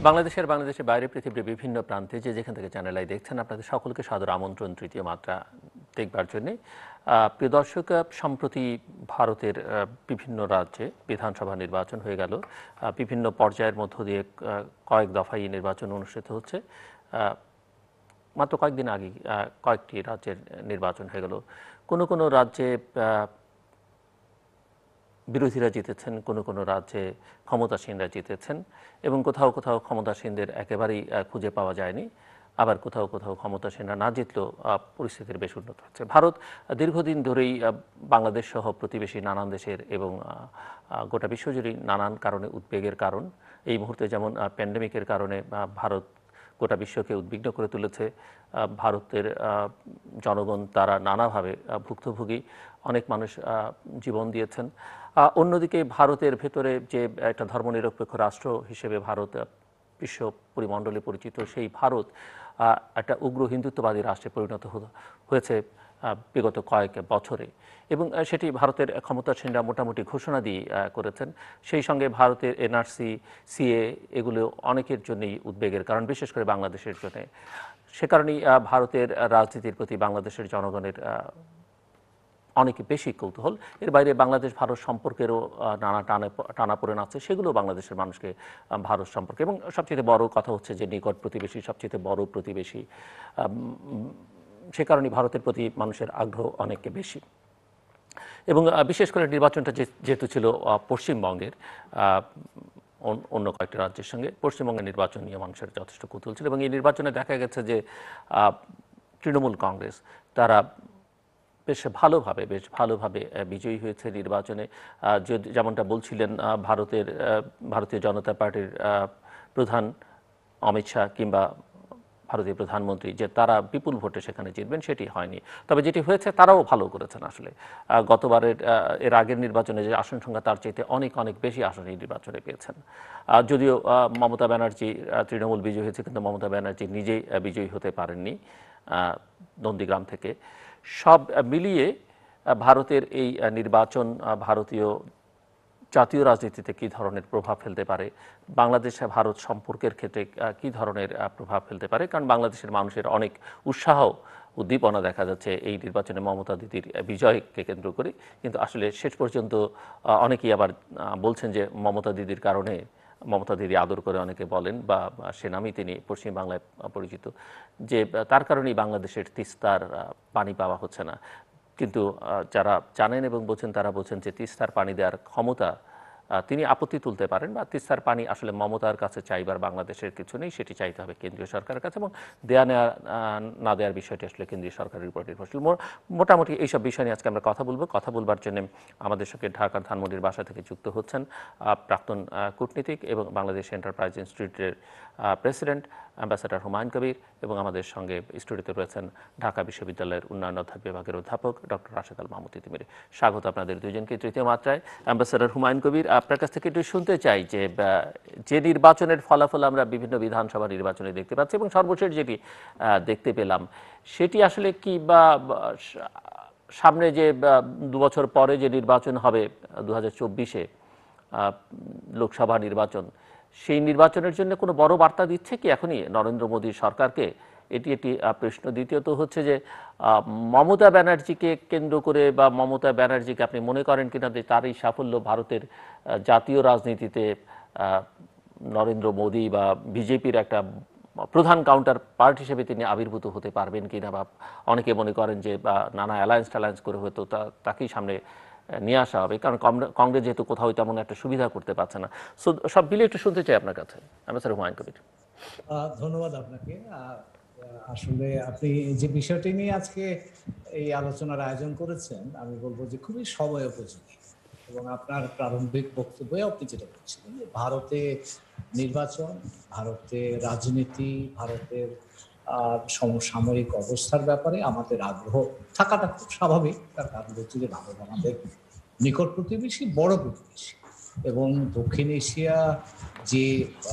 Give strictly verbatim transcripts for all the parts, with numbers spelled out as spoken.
বাংলাদেশের বাংলাদেশের বাইরে পৃথিবীর বিভিন্ন প্রান্তে যে যেখান থেকে চ্যানেল আই দেখছেন আপনাদের সকলকে সাদর আমন্ত্রণ তৃতীয় মাত্রা দেখবার জন্য। প্রিয় দর্শক, সম্প্রতি ভারতের বিভিন্ন রাজ্যে বিধানসভা নির্বাচন হয়ে গেল। বিভিন্ন পর্যায়ের মধ্য দিয়ে কয়েক দফায় নির্বাচন অনুষ্ঠিত হচ্ছে। মাত্র কয়েকদিন আগে কয়েকটি রাজ্যের নির্বাচন হয়ে গেল। কোনো কোনো রাজ্যে বিরোধীরা জিতেছেন, কোনো কোনো রাজ্যে ক্ষমতাসীনরা জিতেছেন এবং কোথাও কোথাও ক্ষমতাসীনদের একেবারেই খুঁজে পাওয়া যায়নি। আবার কোথাও কোথাও ক্ষমতাসীনরা না জিতলেও পরিস্থিতির বেশ উন্নত হচ্ছে। ভারত দীর্ঘদিন ধরেই বাংলাদেশ সহ প্রতিবেশী নানান দেশের এবং গোটা বিশ্বজুড়েই নানান কারণে উদ্বেগের কারণ। এই মুহূর্তে যেমন প্যান্ডেমিকের কারণে ভারত গোটা বিশ্বকে উদ্বিগ্ন করে তুলেছে। ভারতের জনগণ তারা নানাভাবে ভুক্তভোগী, অনেক মানুষ জীবন দিয়েছেন। অন্যদিকে ভারতের ভেতরে যে একটা ধর্মনিরপেক্ষ রাষ্ট্র হিসেবে ভারত বিশ্ব পরিমণ্ডলে পরিচিত, সেই ভারত একটা উগ্র হিন্দুত্ববাদী রাষ্ট্রে পরিণত হয়েছে বিগত কয়েক বছরে এবং সেটি ভারতের ক্ষমতাসীনরা মোটামুটি ঘোষণা দিয়ে করেছেন। সেই সঙ্গে ভারতের এনআরসি, সিএ এগুলো অনেকের জন্যই উদ্বেগের কারণ, বিশেষ করে বাংলাদেশের জন্য। সে কারণেই ভারতের রাজনীতির প্রতি বাংলাদেশের জনগণের অনেক বেশি কৌতূহল। এর বাইরে বাংলাদেশ ভারত সম্পর্কেরও নানা টানা টানাপোড়েন আছে, সেগুলো বাংলাদেশের মানুষকে ভারত সম্পর্কে, এবং সবচেয়ে বড় কথা হচ্ছে যে নিকট প্রতিবেশী, সবচেয়ে বড় প্রতিবেশী, সে কারণে ভারতের প্রতি মানুষের আগ্রহ অনেক বেশি। এবং বিশেষ করে নির্বাচনটা যেহেতু ছিল পশ্চিমবঙ্গের, অন্য কয়েকটি রাজ্যের সঙ্গে পশ্চিমবঙ্গের নির্বাচন নিয়ে মানুষের যথেষ্ট কৌতূহল ছিল এবং এই নির্বাচনে দেখা গেছে যে তৃণমূল কংগ্রেস তারা বেশ ভালোভাবে বেশ ভালোভাবে বিজয়ী হয়েছে নির্বাচনে। যেমনটা বলছিলেন ভারতের ভারতীয় জনতা পার্টির প্রধান অমিত শাহ কিংবা ভারতীয় প্রধানমন্ত্রী যে তারা বিপুল ভোটে সেখানে জিতবেন, সেটি হয়নি। তবে যেটি হয়েছে তারাও ভালো করেছেন। আসলে গতবারের এর আগের নির্বাচনে যে আসন সংখ্যা তার চাইতে অনেক অনেক বেশি আসন এই নির্বাচনে পেয়েছেন। যদিও মমতা ব্যানার্জি তৃণমূল বিজয়ী হয়েছে, কিন্তু মমতা ব্যানার্জি নিজেই বিজয়ী হতে পারেননি নন্দীগ্রাম থেকে। সব মিলিয়ে ভারতের এই নির্বাচন ভারতীয় জাতীয় রাজনীতিতে কী ধরনের প্রভাব ফেলতে পারে, বাংলাদেশে ভারত সম্পর্কের ক্ষেত্রে কী ধরনের প্রভাব ফেলতে পারে, কারণ বাংলাদেশের মানুষের অনেক উৎসাহ উদ্দীপনা দেখা যাচ্ছে এই নির্বাচনে মমতা দিদির বিজয়কে কেন্দ্র করে। কিন্তু আসলে শেষ পর্যন্ত অনেকেই আবার বলছেন যে মমতা দিদির কারণে, মমতা দিদি আদর করে অনেকে বলেন বা সে নামেই তিনি পশ্চিমবাংলায় পরিচিত, যে তার কারণেই বাংলাদেশের তিস্তার পানি পাওয়া হচ্ছে না। কিন্তু যারা জানেন এবং বোঝেন তারা বোঝেন যে তিস্তার পানি দেওয়ার ক্ষমতা তিনি আপত্তি তুলতে পারেন, বা তিস্তার পানি আসলে মমতার কাছে চাইবার বাংলাদেশের কিছু নেই, সেটি চাইতে হবে কেন্দ্রীয় সরকারের কাছে, এবং দেয়া নেওয়া না দেওয়ার বিষয়টি আসলে কেন্দ্রীয় সরকারের উপর নির্ভরশীল। মোটামুটি এইসব বিষয় নিয়ে আজকে আমরা কথা বলবো। কথা বলবার জন্য আমাদের সঙ্গে ঢাকার ধানমন্ডির বাসা থেকে যুক্ত হচ্ছেন প্রাক্তন কূটনীতিক এবং বাংলাদেশ এন্টারপ্রাইজ ইনস্টিটিউটের প্রেসিডেন্ট অ্যাম্বাসেডর হুমায়ুন কবির, এবং আমাদের সঙ্গে স্টুডিওতে রয়েছেন ঢাকা বিশ্ববিদ্যালয়ের উন্নয়ন অধ্যায় বিভাগের অধ্যাপক ডক্টর রাশেদ আল মাহমুদ তিতিমির। স্বাগত আপনাদের দুইজনকে তৃতীয় মাত্রায়। অ্যাম্বাসেডর হুমায়ুন কবির, আপনার কাছ থেকে একটু শুনতে চাই যে যে নির্বাচনের ফলাফল আমরা বিভিন্ন বিধানসভা নির্বাচনে দেখতে পাচ্ছি এবং সর্বশেষ যেটি দেখতে পেলাম, সেটি আসলে কি বা সামনে যে দু বছর পরে যে নির্বাচন হবে দু হাজার চব্বিশে লোকসভা নির্বাচন, সেই নির্বাচনের জন্য কোনো বড় বার্তা দিচ্ছে কি এখনই নরেন্দ্র মোদী সরকারকে? এটি একটি প্রশ্ন। দ্বিতীয়ত হচ্ছে যে মমতা ব্যানার্জিকে কেন্দ্র করে বা মমতা ব্যানার্জিকে আপনি মনে করেন কিনা যে তার এই সাফল্য ভারতের জাতীয় রাজনীতিতে নরেন্দ্র মোদী বা বিজেপির একটা প্রধান কাউন্টার পার্ট হিসেবে তিনি আবির্ভূত হতে পারবেন কিনা, বা অনেকে মনে করেন যে বা নানা অ্যালায়েন্স ট্যালায়েন্স করে হয়তো তাকেই সামনে নিয়ে আসা হবে, কারণ কংগ্রেস যেহেতু কোথাও তেমন একটা সুবিধা করতে পারছে না। সো সব মিলিয়ে একটু শুনতে চাই আপনার কাছে অ্যাম্বাসেডর হুমায়ুন কবির। ধন্যবাদ আপনাকে। আসলে আপনি যে বিষয়টি নিয়ে আজকে এই আলোচনার আয়োজন করেছেন, আমি বলবো যে খুবই সময় উপযোগী, এবং আপনার প্রারম্ভিক বক্তব্যে আপনি যেটা বলছিলেন যে ভারতে নির্বাচন, ভারতের রাজনীতি, ভারতের সমসাময়িক অবস্থার ব্যাপারে আমাদের আগ্রহ থাকাটা খুব স্বাভাবিক। তার কারণ হচ্ছে যে ভারত আমাদের নিকট প্রতিবেশী, বড় প্রতিবেশী, এবং দক্ষিণ এশিয়া যে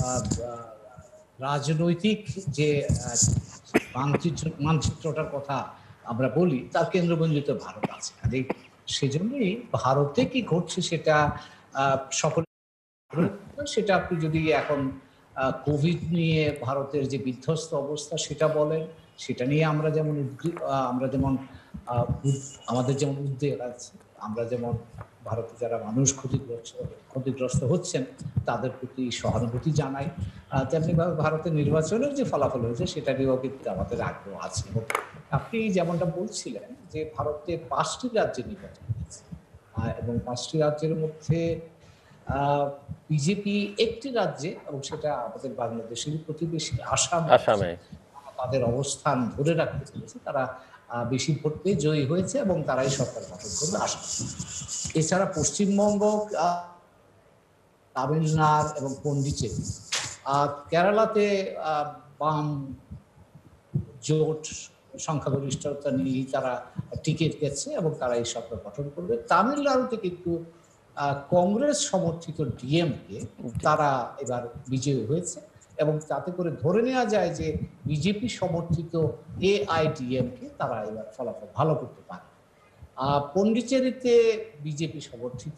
রাজনৈতিক যে মানচিত্র মানচিত্রটার কথা আমরা বলি, তার কেন্দ্রবিন্দুতে ভারত আছে। সেজন্যই ভারতে কি ঘটছে সেটা সকলে সেটা আপনি যদি এখন কোভিড নিয়ে ভারতের যে বিধ্বস্ত অবস্থা সেটা বলেন, সেটা নিয়ে আমরা যেমন আমরা যেমন আমাদের যেমন উদ্বেগ আছে, আমরা যেমন ভারতে যারা মানুষ ক্ষতিগ্রস্ত ক্ষতিগ্রস্ত হচ্ছেন তাদের প্রতি সহানুভূতি জানাই, তেমনিভাবে ভারতের নির্বাচনের যে ফলাফল হয়েছে সেটা নিয়েও কিন্তু আমাদের আগ্রহ আছে। এবং আপনি যেমনটা বলছিলেন যে ভারতে পাঁচটি রাজ্যে নির্বাচন হয়েছে এবং পাঁচটি রাজ্যের মধ্যে বিজেপি একটি রাজ্যে, এবং সেটা আমাদের বাংলাদেশের প্রতিবেশী আসাম, আসামে তাদের অবস্থান ধরে রাখতে পেরেছে, তারা বেশি ভোট পেয়ে জয়ী হয়েছে এবং তারাই সরকার গঠন করবে আসাম। এছাড়া পশ্চিমবঙ্গ, তামিলনাড়ু এবং পন্ডিচেরি, কেরালাতে বাম জোট সংখ্যাগরিষ্ঠতা নিয়ে তারা টিকিট গেছে এবং তারা এই সরকার গঠন করবে। তামিলনাড়ুতে কিন্তু কংগ্রেস সমর্থিত ডিএমকে তারা এবার বিজয়ী হয়েছে এবং তাতে করে ধরে নেওয়া যায় যে বিজেপি সমর্থিত এআইডিএমকে তারা এবার ফলাফল ভালো করতে পারে। পন্ডিচেরিতে বিজেপি সমর্থিত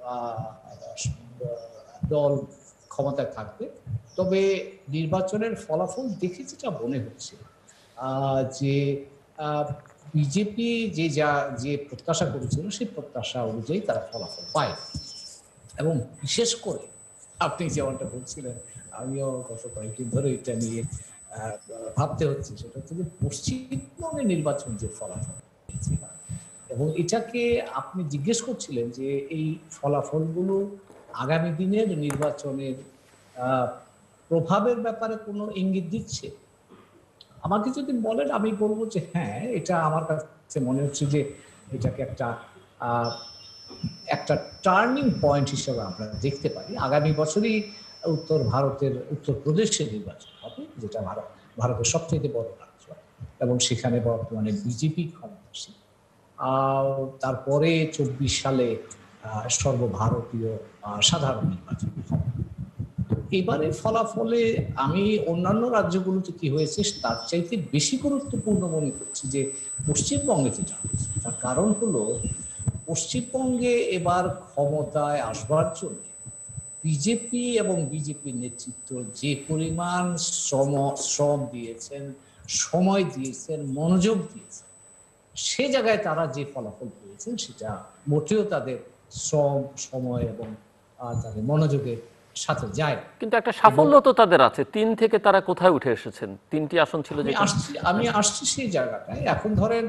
দল ক্ষমতায় থাকবে, তবে নির্বাচনের ফলাফল দেখে যেটা মনে হচ্ছে যে বিজেপি যে যা যে প্রত্যাশা করেছিল সেই প্রত্যাশা অনুযায়ী তারা ফলাফল পায়। এবং বিশেষ করে আপনি যেমনটা বলছিলেন, আমিও গত কয়েকদিন ধরে এটা নিয়ে ভাবতে হচ্ছে, সেটা হচ্ছে যে পশ্চিমবঙ্গের নির্বাচন যে ফলাফল, এবং এটাকে আপনি জিজ্ঞেস করছিলেন যে এই ফলাফলগুলো আগামী দিনের নির্বাচনের প্রভাবের ব্যাপারে কোনো ইঙ্গিত দিচ্ছে। আমাকে যদি বলেন আমি বলবো যে হ্যাঁ, এটা আমার কাছে মনে হচ্ছে যে এটাকে একটা একটা টার্নিং পয়েন্ট হিসেবে আমরা দেখতে পারি। আগামী বছরই উত্তর ভারতের উত্তরপ্রদেশে নির্বাচন হবে, যেটা ভারত ভারতের সবথেকে বড় রাজ্য এবং সেখানে বর্তমানে বিজেপি ক্ষমতাসীন। তারপরে চব্বিশ সালে সর্বভারতীয় সাধারণ নির্বাচন হবে। এবারে ফলাফলে আমি অন্যান্য রাজ্যগুলোতে কি হয়েছে তার চাইতে বেশি গুরুত্বপূর্ণ মনে করছি যে পশ্চিমবঙ্গে যেটা হয়েছে। তার কারণ হলো পশ্চিমবঙ্গে এবার ক্ষমতায় আসবার জন্য বিজেপি এবং বিজেপির নেতৃত্ব যে পরিমাণ শ্রম শ্রম দিয়েছেন, সময় দিয়েছেন, মনোযোগ দিয়েছেন, সে জায়গায় তারা যে ফলাফল পেয়েছেন সেটা মোটেও তাদের শ্রম, সময় এবং তাদের মনোযোগের সাথে যায়। কিন্তু একটা সাফল্য তো তাদের আছে, তিন থেকে তারা কোথায় উঠে এসেছেন? তিনটি আসন ছিল। আমি আসছি আমি আসছি সেই জায়গাটায়। এখন ধরেন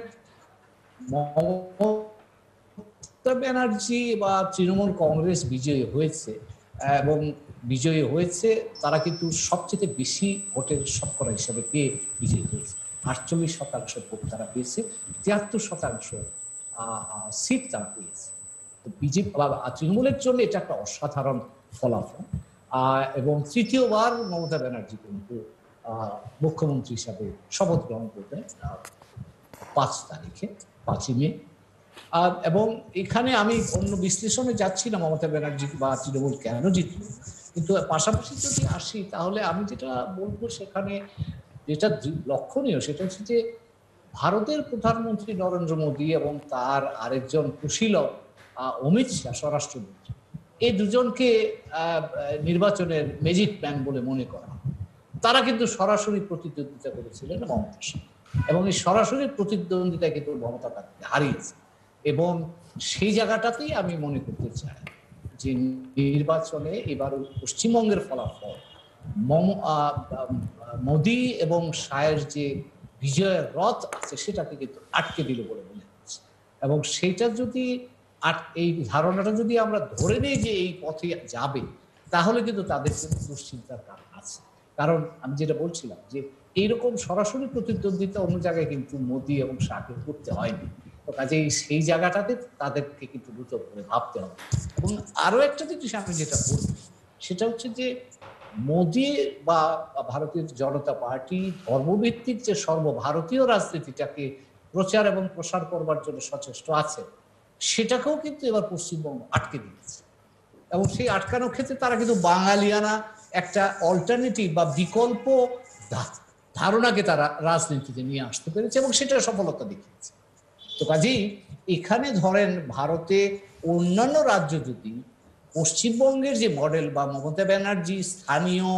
মমতা ব্যানার্জি বা তৃণমূল কংগ্রেস বিজয়ী হয়েছে এবং বিজয়ী হয়েছে তারা কিন্তু সবচেয়ে বেশি ভোটের শতকরা হিসাবে পেয়ে বিজয়ী হয়েছে। আটচল্লিশ শতাংশ ভোট তারা পেয়েছে, তিয়াত্তর শতাংশ সিট তারা পেয়েছে। বিজেপি বা তৃণমূলের জন্য এটা একটা অসাধারণ ফলাফল। এবং তৃতীয়বার মমতা ব্যানার্জি কিন্তু মুখ্যমন্ত্রী হিসাবে শপথ গ্রহণ করবেন পাঁচ তারিখে, পাঁচই মে। এবং এখানে আমি অন্য বিশ্লেষণে যাচ্ছি না মমতা ব্যানার্জি বা তৃণমূল কেন জিতল, কিন্তু পাশাপাশি যদি আসি তাহলে আমি যেটা বলবো সেখানে যেটা লক্ষণীয় সেটা হচ্ছে যে ভারতের প্রধানমন্ত্রী নরেন্দ্র মোদী এবং তার আরেকজন কুশীলব অমিত শাহ স্বরাষ্ট্রমন্ত্রী, এই দুজনকে নির্বাচনের ম্যাজিক ম্যান বলে মনে করা। তারা কিন্তু সরাসরি প্রতিদ্বন্দ্বিতা করেছিলেন মমতার সাথে এবং এই সরাসরি প্রতিদ্বন্দ্বিতা কিন্তু মমতা তাকে হারিয়েছে। এবং সেই জায়গাটাতেই আমি মনে করতে চাই যে নির্বাচনে এবার পশ্চিমবঙ্গের ফলাফল মোদী এবং শাহের যে বিজয়ের রথ আছে সেটাকে কিন্তু আটকে দিল বলে মনে হচ্ছে। এবং সেইটা যদি এই ধারণাটা যদি আমরা ধরে নিই যে এই পথে যাবে, তাহলে কিন্তু তাদের কিন্তু দুশ্চিন্তার কারণ আছে। কারণ আমি যেটা বলছিলাম যে এইরকম সরাসরি প্রতিদ্বন্দ্বিতা অন্য জায়গায় কিন্তু মোদী এবং শাহকে করতে হয়নি। তো কাজেই সেই জায়গাটাতে তাদেরকে কিন্তু দ্রুত করে ভাবতে হবে। এবং আরো একটা জিনিস আমি যেটা বলবো সেটা হচ্ছে যে মোদী বা ভারতীয় জনতা পার্টি ধর্মভিত্তিক যে সর্বভারতীয় রাজনীতিটাকে প্রচার এবং প্রসার করবার জন্য সচেষ্ট আছে, সেটাকেও কিন্তু এবার পশ্চিমবঙ্গ আটকে দিয়েছে। এবং সেই আটকানোর ক্ষেত্রে তারা কিন্তু বাঙালিয়ানা একটা অল্টারনেটিভ বা বিকল্প ধারণাকে তারা রাজনীতিতে নিয়ে আসতে পেরেছে এবং সেটা সফলতা দেখিয়েছে। তো কাজেই এখানে ধরেন ভারতে অন্যান্য রাজ্য যদি পশ্চিমবঙ্গের যে মডেল বা মমতা ব্যানার্জি স্থানীয়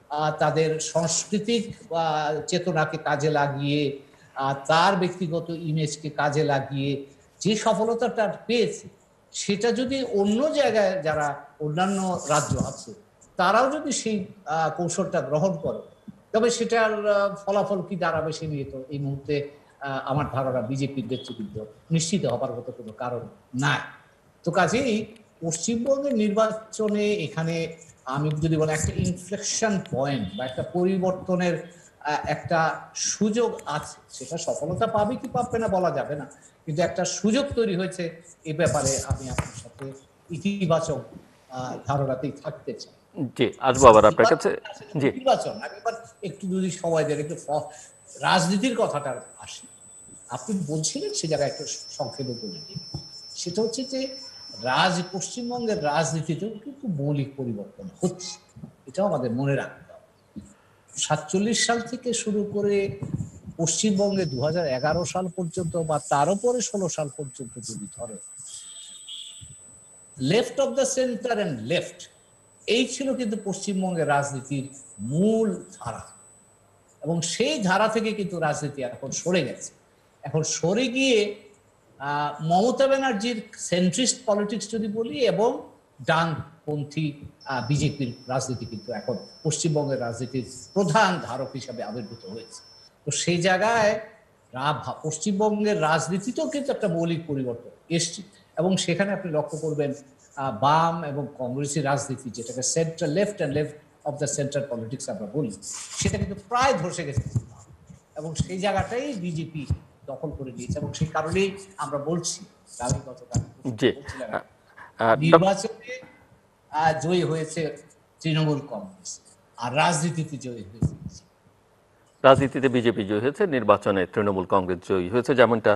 তাদের সাংস্কৃতিক চেতনাকে কাজে লাগিয়ে, তার ব্যক্তিগত ইমেজকে কাজে লাগিয়ে যে সফলতাটা পেয়েছে, সেটা যদি অন্য জায়গায় যারা অন্যান্য রাজ্য আছে তারাও যদি সেই কৌশলটা গ্রহণ করে, তবে সেটার ফলাফল কি দাঁড়াবে সে নিয়ে তো এই মুহূর্তে আমার ধারণা বিজেপির নেতৃবৃন্দ নিশ্চিত হবার মতো কোনো কারণ নাই। তো কাজেই পশ্চিমবঙ্গের নির্বাচনে এখানে আমি যদি বলি একটা ইনফ্লেকশন পয়েন্ট বা একটা পরিবর্তনের একটা সুযোগ আছে, সেটা সফলতা পাবে কি পাবে না বলা যাবে না, কিন্তু একটা সুযোগ তৈরি হয়েছে। এ ব্যাপারে আমি আপনার সাথে ইতিবাচক ধারণাতেই থাকতে চাই। জি, আসবো আবার আপনার কাছে। জি, নির্বাচন আমি এবার একটু যদি সময় দেন একটু রাজনীতির কথাটা আসি। আপনি বলছিলেন সে জায়গায় একটু সংক্ষেপে বলে দিই। সেটা হচ্ছে যে রাজ পশ্চিমবঙ্গের রাজনীতিতেও কিন্তু মৌলিক পরিবর্তন হচ্ছে, এটাও আমাদের মনে রাখতে হবে। সাতচল্লিশ সাল থেকে শুরু করে পশ্চিমবঙ্গে দু হাজার এগারো সাল পর্যন্ত বা তার উপরে ষোলো সাল পর্যন্ত যদি ধরে, left of the center and left, এই ছিল কিন্তু পশ্চিমবঙ্গের রাজনীতির মূল ধারা। এবং সেই ধারা থেকে কিন্তু রাজনীতি এখন সরে গেছে। এখন সরে গিয়ে মমতা ব্যানার্জির সেন্ট্রিস্ট পলিটিক্স যদি বলি এবং ডানপন্থী বিজেপির রাজনীতি কিন্তু এখন পশ্চিমবঙ্গের রাজনীতির প্রধান ধারক হিসাবে আবির্ভূত হয়েছে। তো সেই জায়গায় পশ্চিমবঙ্গের রাজনীতিতেও কিন্তু একটা মৌলিক পরিবর্তন এসছে। এবং সেখানে আপনি লক্ষ্য করবেন বাম এবং কংগ্রেসের রাজনীতি, যেটাকে central left and left of the central politics আমরা বলি, সেটা কিন্তু প্রায় ধসে গেছে এবং সেই জায়গাটাই বিজেপি দখল করে নিয়েছে। এবং সেই কারণেই আমরা বলছি নির্বাচনে জয়ী হয়েছে তৃণমূল কংগ্রেস আর রাজনীতিতে জয়ী হয়েছে রাজনীতিতে বিজেপি জয়ী হয়েছে, নির্বাচনে তৃণমূল কংগ্রেস জয়ী হয়েছে। যেমনটা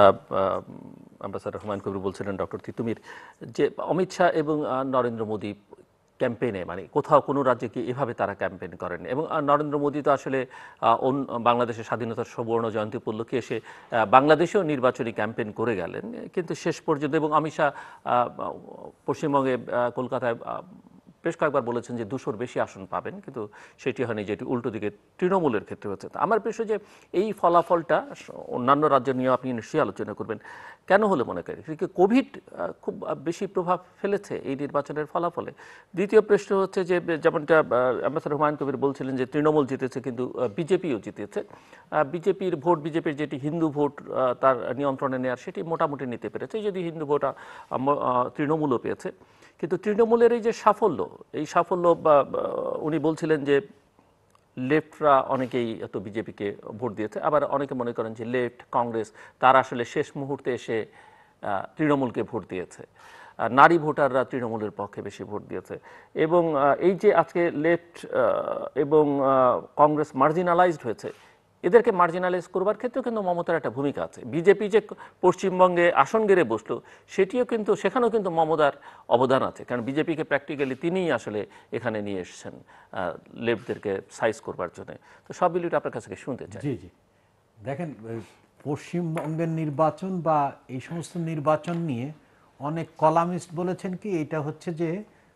অ্যাম্বাসাডর হুমায়ুন কবির বলছিলেন, ডক্টর তিতুমির, যে অমিত শাহ এবং নরেন্দ্র মোদী ক্যাম্পেইনে, মানে কোথাও কোনো রাজ্যে কি এভাবে তারা ক্যাম্পেইন করেন। এবং নরেন্দ্র মোদী তো আসলে বাংলাদেশের স্বাধীনতার সুবর্ণ জয়ন্তী উপলক্ষে এসে বাংলাদেশেও নির্বাচনী ক্যাম্পেইন করে গেলেন, কিন্তু শেষ পর্যন্ত, এবং অমিত শাহ পশ্চিমবঙ্গে কলকাতায় বেশ কয়েকবার বলেছেন যে দুশোর বেশি আসন পাবেন, কিন্তু সেটি হয়নি, যেটি উল্টো দিকে তৃণমূলের ক্ষেত্রে হচ্ছে। আমার প্রশ্ন যে এই ফলাফলটা অন্যান্য রাজ্য নিয়েও আপনি নিশ্চয়ই আলোচনা করবেন, কেন হলে মনে করেন কোভিড খুব বেশি প্রভাব ফেলেছে এই নির্বাচনের ফলাফলে? দ্বিতীয় প্রশ্ন হচ্ছে যে, যেমনটা অ্যাম্বাসাডর হুমায়ুন কবির বলছিলেন যে তৃণমূল জিতেছে কিন্তু বিজেপিও জিতেছে, বিজেপির ভোট, বিজেপির যেটি হিন্দু ভোট তার নিয়ন্ত্রণে নেওয়ার, সেটি মোটামুটি নিতে পেরেছে, যদি হিন্দু ভোট তৃণমূলও পেয়েছে। কিন্তু তৃণমূলের এই যে সাফল্য, এই সাফল্য বা উনি বলছিলেন যে লেফটরা অনেকেই এত বিজেপিকে ভোট দিয়েছে, আবার অনেকে মনে করেন যে লেফট কংগ্রেস তারা আসলে শেষ মুহূর্তে এসে তৃণমূলকে ভোট দিয়েছে, নারী ভোটাররা তৃণমূলের পক্ষে বেশি ভোট দিয়েছে। এবং এই যে আজকে লেফট এবং কংগ্রেস মার্জিনালাইজড হয়েছে, এদেরকে মার্জিনালাইজ করবার ক্ষেত্রেও কিন্তু মমতার একটা ভূমিকা আছে। বিজেপি যে পশ্চিমবঙ্গে আসন গেড়ে বসলো, সেটিও কিন্তু, সেখানেও কিন্তু মমতার অবদান আছে, কারণ বিজেপিকে প্র্যাকটিক্যালি তিনিই আসলে এখানে নিয়ে এসেছেন লেফটদেরকে সাইজ করবার জন্য। তো সব মিলিয়ে আপনার কাছে শুনতে চাই। জি জি দেখেন, পশ্চিমবঙ্গের নির্বাচন বা এই সমস্ত নির্বাচন নিয়ে অনেক কলামিস্ট বলেছেন কি এটা হচ্ছে যে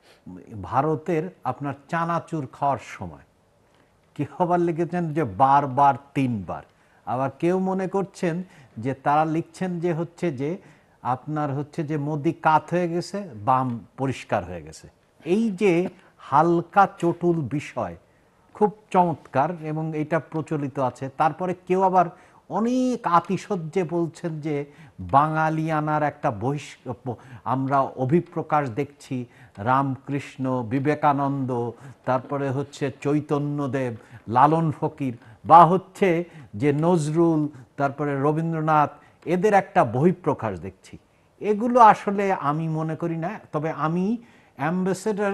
ভারতের আপনার চানাচুর খাওয়ার সময়। কি আবার লিখেছেন যে বারবার তিনবার। আবার কেউ মনে করছেন যে তারা লিখছেন যে হচ্ছে যে আপনার হচ্ছে যে মোদি কাত হয়ে গেছে, বাম পরিষ্কার হয়ে গেছে। এই যে হালকা চটুল বিষয় খুব চমৎকার এবং এটা প্রচলিত আছে। তারপরে কেউ আবার অনেক আতিশয্যে বলছেন যে বাঙালিয়ানার একটা বহিষ আমরা অভিপ্রকাশ দেখছি, রামকৃষ্ণ, বিবেকানন্দ, তারপরে হচ্ছে চৈতন্যদেব, লালন ফকির, বা হচ্ছে যে নজরুল, তারপরে রবীন্দ্রনাথ, এদের একটা বহিঃপ্রকাশ দেখছি। এগুলো আসলে আমি মনে করি না। তবে আমি অ্যাম্বাসেডর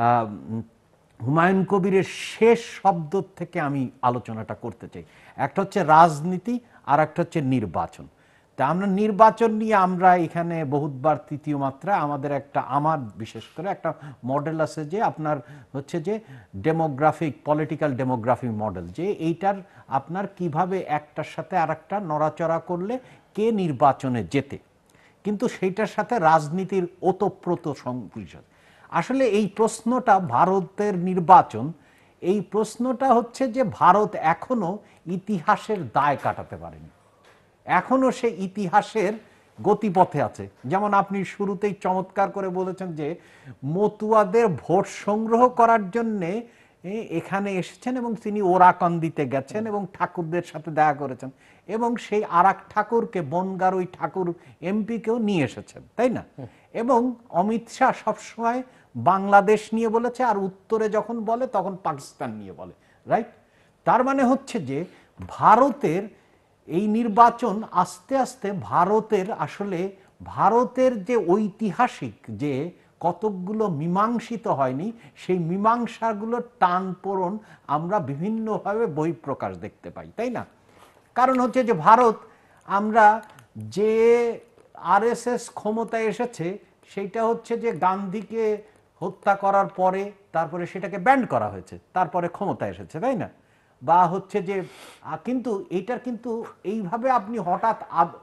হুমায়ুন কবিরের শেষ শব্দ থেকে আমি আলোচনাটা করতে চাই। একটা হচ্ছে রাজনীতি আর একটা হচ্ছে নির্বাচন। তা আমরা নির্বাচন নিয়ে আমরা এখানে বহুতবার তৃতীয় মাত্রা আমাদের একটা, আমার বিশেষ করে একটা মডেল আছে যে আপনার হচ্ছে যে ডেমোগ্রাফিক, পলিটিক্যাল ডেমোগ্রাফিক মডেল, যে এইটার আপনার কিভাবে একটার সাথে আর একটা নড়াচড়া করলে কে নির্বাচনে যেতে, কিন্তু সেইটার সাথে রাজনীতির ওতপ্রোত সংশ্লিষ্ট। আসলে এই প্রশ্নটা ভারতের নির্বাচন এই প্রশ্নটা হচ্ছে যে ভারত এখনো ইতিহাসের দায় কাটাতে পারেনি, এখনো সে ইতিহাসের গতিপথে আছে। যেমন আপনি শুরুতেই চমৎকার করে বলেছেন যে মতুয়াদের ভোট সংগ্রহ করার জন্যে এখানে এসেছেন এবং তিনি ওরাকান্দিতে গেছেন এবং ঠাকুরদের সাথে দেখা করেছেন এবং সেই আর এক ঠাকুরকে বনগার ওই ঠাকুর এমপিকেও নিয়ে এসেছেন, তাই না? এবং অমিত শাহ সবসময় বাংলাদেশ নিয়ে বলেছে, আর উত্তরে যখন বলে তখন পাকিস্তান নিয়ে বলে, রাইট? তার মানে হচ্ছে যে ভারতের এই নির্বাচন আস্তে আস্তে ভারতের আসলে ভারতের যে ঐতিহাসিক যে কতকগুলো মীমাংসিত হয়নি সেই মীমাংসাগুলোর টান পোড়ন আমরা বিভিন্নভাবে বহিঃপ্রকাশ দেখতে পাই, তাই না? কারণ হচ্ছে যে ভারত, আমরা যে আরএসএস ক্ষমতায় এসেছে সেইটা হচ্ছে যে গান্ধীকে হত্যা করার পরে তারপরে সেটাকে ব্যান্ড করা হয়েছে, তারপরে ক্ষমতায় এসেছে, তাই না? বা হচ্ছে যে কিন্তু এইটার কিন্তু এইভাবে আপনি হঠাৎ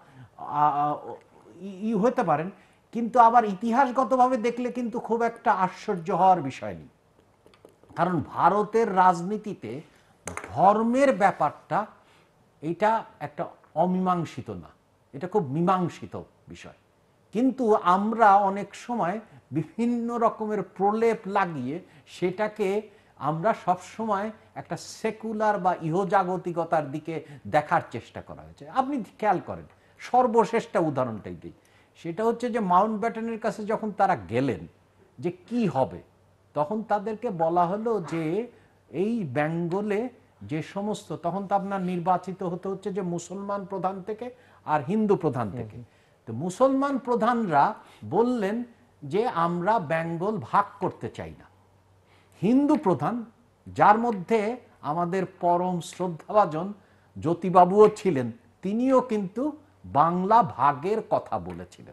ই হতে পারেন, কিন্তু আবার ইতিহাসগতভাবে দেখলে কিন্তু খুব একটা আশ্চর্য হওয়ার বিষয় নেই। কারণ ভারতের রাজনীতিতে ধর্মের ব্যাপারটা এটা একটা অমীমাংসিত না, এটা খুব মীমাংসিত বিষয়। কিন্তু আমরা অনেক সময় বিভিন্ন রকমের প্রলেপ লাগিয়ে সেটাকে আমরা সব সময় একটা সেকুলার বা ইহজাগতিকতার দিকে দেখার চেষ্টা করা হয়েছে। আপনি খেয়াল করেন, সর্বশেষটা উদাহরণটাই দিই, সেটা হচ্ছে যে মাউন্ট ব্যাটেনের কাছে যখন তারা গেলেন যে কি হবে, তখন তাদেরকে বলা হলো যে এই বেঙ্গলে যে সমস্ত, তখন তো আপনার নির্বাচিত হতে হচ্ছে যে মুসলমান প্রধান থেকে আর হিন্দু প্রধান থেকে। তো মুসলমান প্রধানরা বললেন যে আমরা বেঙ্গল ভাগ করতে চাই না। হিন্দু প্রধান, যার মধ্যে আমাদের পরম শ্রদ্ধাভাজন জ্যোতিবাবুও ছিলেন, তিনিও কিন্তু বাংলা ভাগের কথা বলেছিলেন।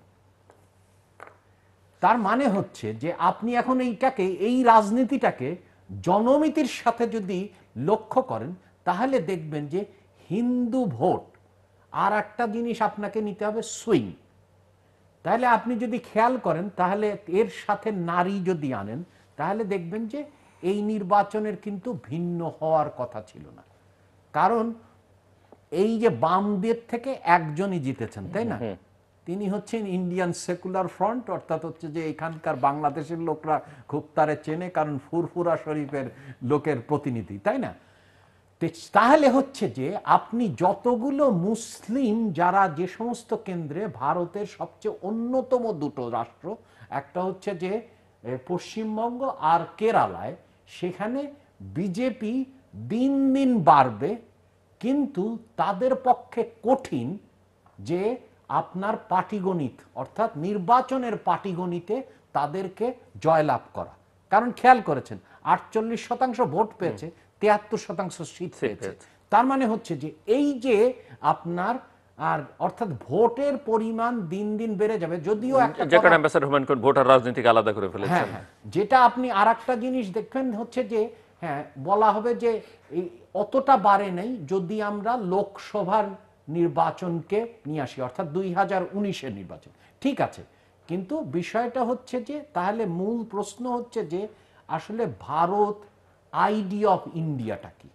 তার মানে হচ্ছে যে আপনি এখন এইটাকে, এই রাজনীতিটাকে জনমিতির সাথে যদি লক্ষ্য করেন তাহলে দেখবেন যে হিন্দু ভোট, আর একটা জিনিস আপনাকে নিতে হবে সুইং। তাহলে আপনি যদি খেয়াল করেন তাহলে এর সাথে নারী যদি আনেন তাহলে দেখবেন যে এই নির্বাচনের কিন্তু ভিন্ন হওয়ার কথা ছিল না। কারণ এই যে বাম দিক থেকে একজনই জিতেছেন, তাই না? তিনি হচ্ছেন ইন্ডিয়ান সেকুলার ফ্রন্ট, অর্থাৎ হচ্ছে যে এখানকার বাংলাদেশের লোকরা খুব তারে চেনে, কারণ ফুরফুরা শরীফের লোকের প্রতিনিধি, তাই না? তাহলে হচ্ছে যে আপনি যতগুলো মুসলিম যারা যে সমস্ত কেন্দ্রে, ভারতের সবচেয়ে অন্যতম দুটো রাষ্ট্র, একটা হচ্ছে যে পশ্চিমবঙ্গ আর কেরালায়, সেখানে বিজেপি দিন দিন বাড়বে, কিন্তু তাদের পক্ষে কঠিন যে আপনার পাটিগণিত অর্থাৎ নির্বাচনের পাটিগণিতে তাদেরকে জয়লাভ করা। কারণ খেয়াল করেছেন আটচল্লিশ শতাংশ ভোট পেয়েছে, তিয়াত্তর শতাংশ সিট পেয়েছে। তার মানে হচ্ছে যে এই যে আপনার আর অর্থাৎ ভোটের পরিমাণ দিন দিন বেড়ে যাবে। যদিও একটা ভোটার রাজনীতিকে আলাদা করে ফেলেছেন, যেটা আপনি আর একটা জিনিস দেখবেন হচ্ছে যে হ্যাঁ বলা হবে যে অতটা বাড়ে নাই যদি আমরা লোকসভার নির্বাচনকে নিয়ে আসি, অর্থাৎ দুই হাজার উনিশের নির্বাচন, ঠিক আছে। কিন্তু বিষয়টা হচ্ছে যে তাহলে মূল প্রশ্ন হচ্ছে যে আসলে ভারত আইডিয়া অফ ইন্ডিয়াটা কি?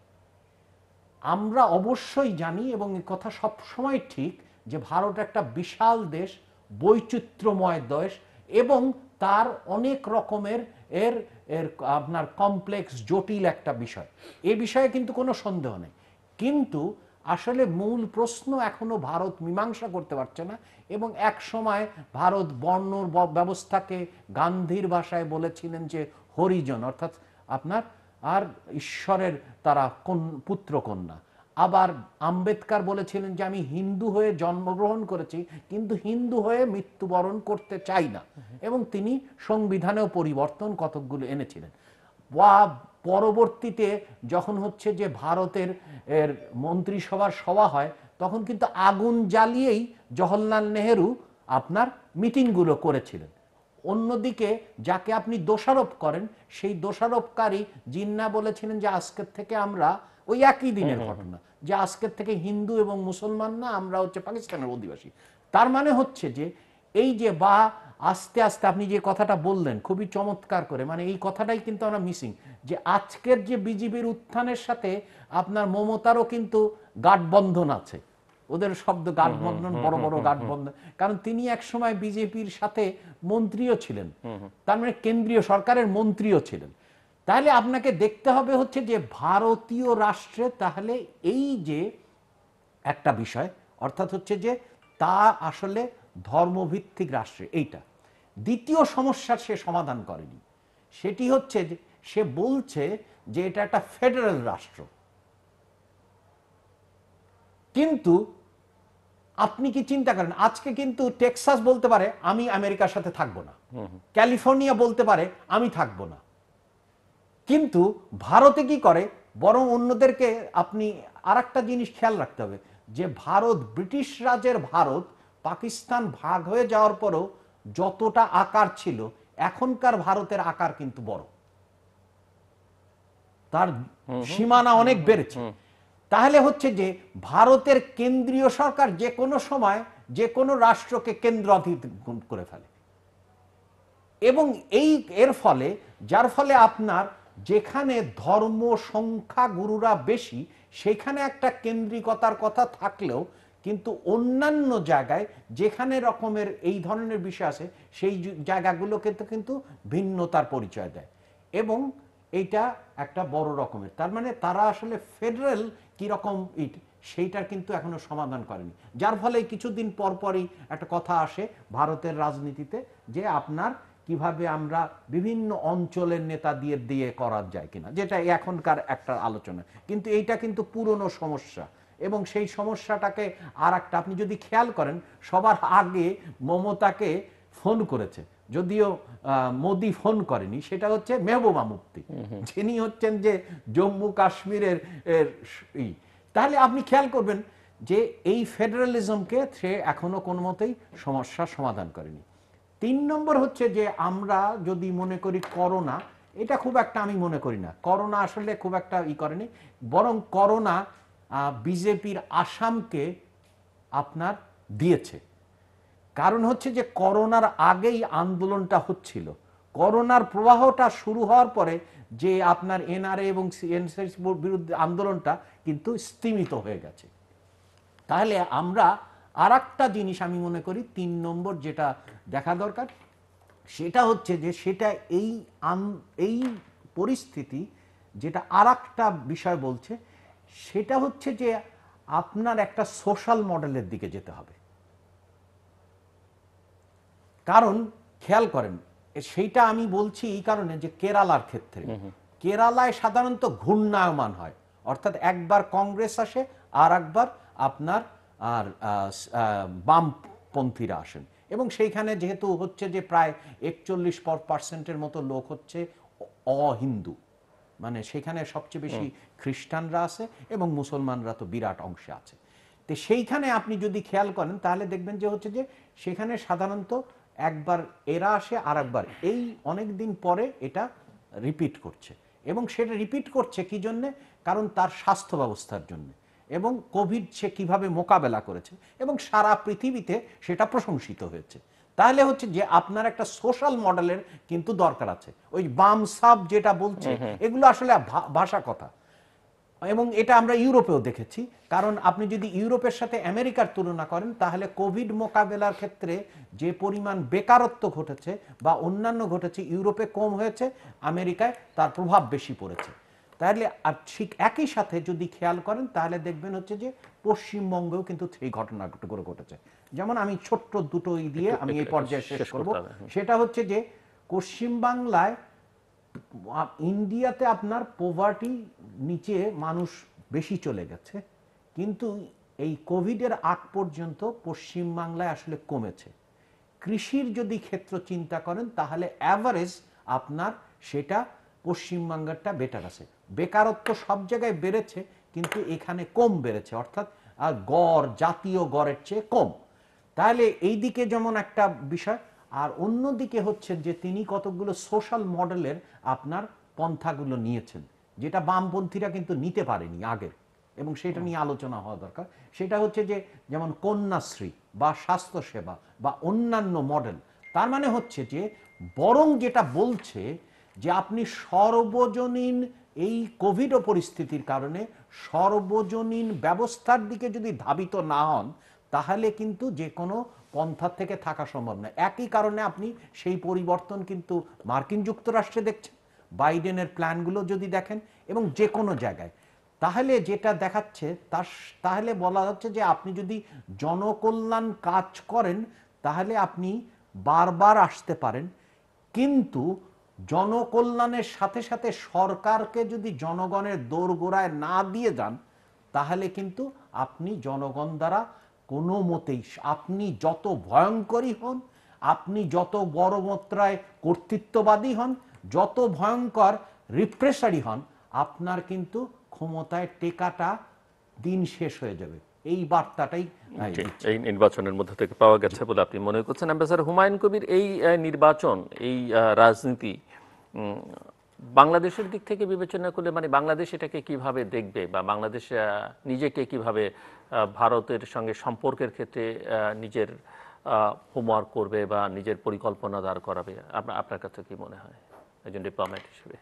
আমরা অবশ্যই জানি এবং এই কথা সবসময় ঠিক যে ভারত একটা বিশাল দেশ, বৈচিত্র্যময় দেশ, এবং তার অনেক রকমের এর এর আপনার কমপ্লেক্স জটিল একটা বিষয়, এ বিষয়ে কিন্তু কোনো সন্দেহ নেই। কিন্তু আসলে মূল প্রশ্ন এখনো ভারত মীমাংসা করতে পারছে না। এবং এক সময় ভারত বর্ণ ব্যবস্থাকে গান্ধীর ভাষায় বলেছিলেন যে হরিজন, অর্থাৎ আপনার আর ঈশ্বরের তারা পুত্র কন্যা। আবার আম্বেদকর বলেছিলেন যে আমি হিন্দু হয়ে জন্মগ্রহণ করেছি কিন্তু হিন্দু হয়ে মৃত্যুবরণ করতে চাই না, এবং তিনি সংবিধানেও পরিবর্তন কতকগুলো এনেছিলেন। বা পরবর্তীতে যখন হচ্ছে যে ভারতের এর মন্ত্রিসভার সভা হয় তখন কিন্তু আগুন জ্বালিয়েই জওহরলাল নেহেরু আপনার মিটিংগুলো করেছিলেন। অন্যদিকে যাকে আপনি দোষারোপ করেন সেই দোষারোপকারী জিন্না বলেছিলেন যে আজকের থেকে আমরা, ওই একই দিনের ঘটনা, যে আজকের থেকে হিন্দু এবং মুসলমান না, আমরা হচ্ছে পাকিস্তানের অধিবাসী। তার মানে হচ্ছে যে এই যে বা আস্তে আস্তে আপনি যে কথাটা বললেন খুবই চমৎকার করে, মানে এই কথাটাই কিন্তু আমরা মিসিং, যে আজকের যে বিজেপির উত্থানের সাথে আপনার মমতারও কিন্তু গাঠবন্ধন আছে, ওদের শব্দ গাঠবন্ধন, বড় বড় গাঠবন্ধন, কারণ তিনি একসময় বিজেপির সাথে মন্ত্রীও ছিলেন, তার মানে কেন্দ্রীয় সরকারের মন্ত্রীও ছিলেন। তাহলে আপনাকে দেখতে হবে হচ্ছে যে ভারতীয় রাষ্ট্রে তাহলে এই যে একটা বিষয়, অর্থাৎ হচ্ছে যে তা আসলে ধর্মভিত্তিক রাষ্ট্রে এইটা। দ্বিতীয় সমস্যার সে সমাধান করেনি, সেটি হচ্ছে যে সে বলছে যে এটা একটা ফেডারেল রাষ্ট্র। কিন্তু আপনি কি চিন্তা করেন, আজকে কিন্তু টেক্সাস বলতে পারে আমি আমেরিকার সাথে থাকবো না, ক্যালিফোর্নিয়া বলতে পারে আমি থাকবো না, কিন্তু ভারতে কি করে, বরং অন্যদেরকে আপনি আর একটা জিনিস খেয়াল রাখতে হবে, যে ভারত, ব্রিটিশ রাজের ভারত পাকিস্তান ভাগ হয়ে যাওয়ার পরও যতটা আকার ছিল, এখনকার ভারতের আকার কিন্তু বড়, তার সীমানা অনেক বেড়েছে। তাহলে হচ্ছে যে ভারতের কেন্দ্রীয় সরকার যে কোনো সময় যে কোনো রাষ্ট্রকে কেন্দ্রাধীন করে ফেলে, এবং এই এর ফলে, যার ফলে আপনার যেখানে ধর্ম সংখ্যা গুরুরা বেশি সেখানে একটা কেন্দ্রিকতার কথা থাকলেও, কিন্তু অন্যান্য জায়গায় যেখানে রকমের এই ধরনের বিষয় আছে সেই জায়গাগুলোকে তো কিন্তু ভিন্নতার পরিচয় দেয়, এবং এইটা একটা বড় রকমের, তার মানে তারা আসলে ফেডারেল কিরকম ইট সেইটার কিন্তু এখনো সমাধান করেনি, যার ফলে কিছুদিন পরপরই একটা কথা আসে ভারতের রাজনীতিতে যে আপনার কিভাবে আমরা বিভিন্ন অঞ্চলের নেতা দিয়ে দিয়ে করা যায় কিনা, যেটা এখনকার একটা আলোচনা, কিন্তু এইটা কিন্তু পুরনো সমস্যা, এবং সেই সমস্যাটাকে আর একটা আপনি যদি খেয়াল করেন, সবার আগে মমতাকে ফোন করেছে, যদিও মোদি ফোন করেনি, সেটা হচ্ছে মেহবুবা মুফতি, যিনি হচ্ছেন যে জম্মু কাশ্মীরের। তাহলে আপনি খেয়াল করবেন যে এই ফেডারালিজমকে সে এখনো কোনো মতেই সমস্যার সমাধান করেনি। তিন নম্বর হচ্ছে যে আমরা যদি মনে করি করোনা, এটা খুব একটা আমি মনে করি না, করোনা আসলে খুব একটা ই করেনি, বরং করোনা বিজেপির আসামকে আপনার দিয়েছে। কারণ হচ্ছে যে করোনার আগেই আন্দোলনটা হচ্ছিল, করোনার প্রবাহটা শুরু হওয়ার পরে যে আপনার এনআরএ এবং এনএসএস বিরুদ্ধে আন্দোলনটা কিন্তু স্তিমিত হয়ে গেছে। তাহলে আমরা আর একটা জিনিস আমি মনে করি তিন নম্বর যেটা দেখা দরকার, সেটা হচ্ছে যে সেটা এই এই পরিস্থিতি যেটা আর একটা বিষয় বলছে, সেটা হচ্ছে যে আপনার একটা সোশ্যাল মডেলের দিকে যেতে হবে। কারণ খেয়াল করেন, সেইটা আমি বলছি এই কারণে যে কেরালার ক্ষেত্রে, কেরালায় সাধারণত ঘূর্ণায়মান হয়, অর্থাৎ একবার কংগ্রেস আসে আর একবার আপনার আর বামপন্থীরা আসেন, এবং সেইখানে যেহেতু হচ্ছে যে প্রায় একচল্লিশ পার্সেন্টের মতো লোক হচ্ছে অহিন্দু, মানে সেখানে সবচেয়ে বেশি খ্রিস্টানরা আছে এবং মুসলমানরা তো বিরাট অংশে আছে। তো সেইখানে আপনি যদি খেয়াল করেন তাহলে দেখবেন যে হচ্ছে যে সেখানে সাধারণত একবার এরা আসে আর একবার, এই অনেক দিন পরে এটা রিপিট করছে, এবং সেটা রিপিট করছে কি জন্যে, কারণ তার স্বাস্থ্য ব্যবস্থার জন্য, এবং কোভিড সে কিভাবে মোকাবেলা করেছে, এবং সারা পৃথিবীতে সেটা প্রশংসিত হয়েছে। তাহলে হচ্ছে যে আপনার একটা সোশ্যাল মডেলের কিন্তু দরকার আছে। ওই বাম সাব যেটা বলছে এগুলো আসলে ভাষা কথা, এবং এটা আমরা ইউরোপেও দেখেছি। কারণ আপনি যদি ইউরোপের সাথে আমেরিকার তুলনা করেন তাহলে কোভিড মোকাবেলার ক্ষেত্রে যে পরিমাণ বেকারত্ব ঘটেছে বা অন্যান্য ঘটেছে, ইউরোপে কম হয়েছে, আমেরিকায় তার প্রভাব বেশি পড়েছে। তাহলে ঠিক একই সাথে যদি খেয়াল করেন তাহলে দেখবেন হচ্ছে যে পশ্চিমবঙ্গেও কিন্তু সেই ঘটনাগুলো ঘটেছে। যেমন আমি ছোট্ট দুটো দিয়ে আমি এই পর্যায়ে শেষ করব, সেটা হচ্ছে যে পশ্চিমবাংলায়, ইন্ডিয়াতে আপনার পোভার্টি নিচে মানুষ বেশি চলে গেছে, কিন্তু এই কোভিডের আগ পর্যন্ত পশ্চিমবাংলায় আসলে কমেছে। কৃষির যদি ক্ষেত্র চিন্তা করেন তাহলে অ্যাভারেজ আপনার সেটা পশ্চিমবাংলাটা বেটার আছে। বেকারত্ব সব জায়গায় বেড়েছে কিন্তু এখানে কম বেড়েছে, অর্থাৎ আর গড় জাতীয় গড়ের চেয়ে কম। তাহলে এই দিকে যেমন একটা বিষয়, আর অন্যদিকে হচ্ছে যে তিনি কতগুলো সোশ্যাল মডেলের আপনার পন্থাগুলো নিয়েছেন, যেটা বামপন্থীরা কিন্তু নিতে পারেনি আগের, এবং সেটা নিয়ে আলোচনা হওয়া দরকার। সেটা হচ্ছে যে যেমন কন্যাশ্রী বা স্বাস্থ্যসেবা বা অন্যান্য মডেল, তার মানে হচ্ছে যে বরং যেটা বলছে যে আপনি সর্বজনীন এই কোভিড পরিস্থিতির কারণে সর্বজনীন ব্যবস্থার দিকে যদি ধাবিত না হন তাহলে কিন্তু যে কোনো পন্থা থেকে থাকা সম্ভব নয়। একই কারণে আপনি সেই পরিবর্তন কিন্তু মার্কিন যুক্তরাষ্ট্রে দেখছেন, বাইডেনের প্ল্যানগুলো যদি দেখেন এবং যে কোনো জায়গায়, তাহলে যেটা দেখাচ্ছে তার তাহলে বলা হচ্ছে যে আপনি যদি জনকল্যাণ কাজ করেন তাহলে আপনি বারবার আসতে পারেন, কিন্তু জনকল্যাণের সাথে সাথে সরকারকে যদি জনগণের দোরগোড়ায় না দিয়ে যান তাহলে কিন্তু আপনি জনগণ দ্বারা কোনো মতেই, আপনি যত ভয়ঙ্করী হন, আপনি যত বড় মাত্রায় কর্তৃত্ববাদী হন, যত ভয়ঙ্কর রিপ্রেসারি হন, আপনার কিন্তু ক্ষমতায় টেকাটা দিন শেষ হয়ে যাবে। এই বার্তাটাই এই নির্বাচনের মধ্যে থেকে পাওয়া গেছে বলে আপনি মনে করছেন। অ্যাম্বাসেডর হুমায়ুন কবির, এই নির্বাচন, এই রাজনীতি বাংলাদেশের দিক থেকে বিবেচনা করলে মানে বাংলাদেশ এটাকে কিভাবে দেখবে, বা বাংলাদেশ নিজেকে কিভাবে ভারতের সঙ্গে সম্পর্কের ক্ষেত্রে নিজের হোমওয়ার্ক করবে বা নিজের পরিকল্পনা দাঁড় করাবে, আপনার কাছে কি মনে হয় একজন ডিপ্লোম্যাট হিসেবে?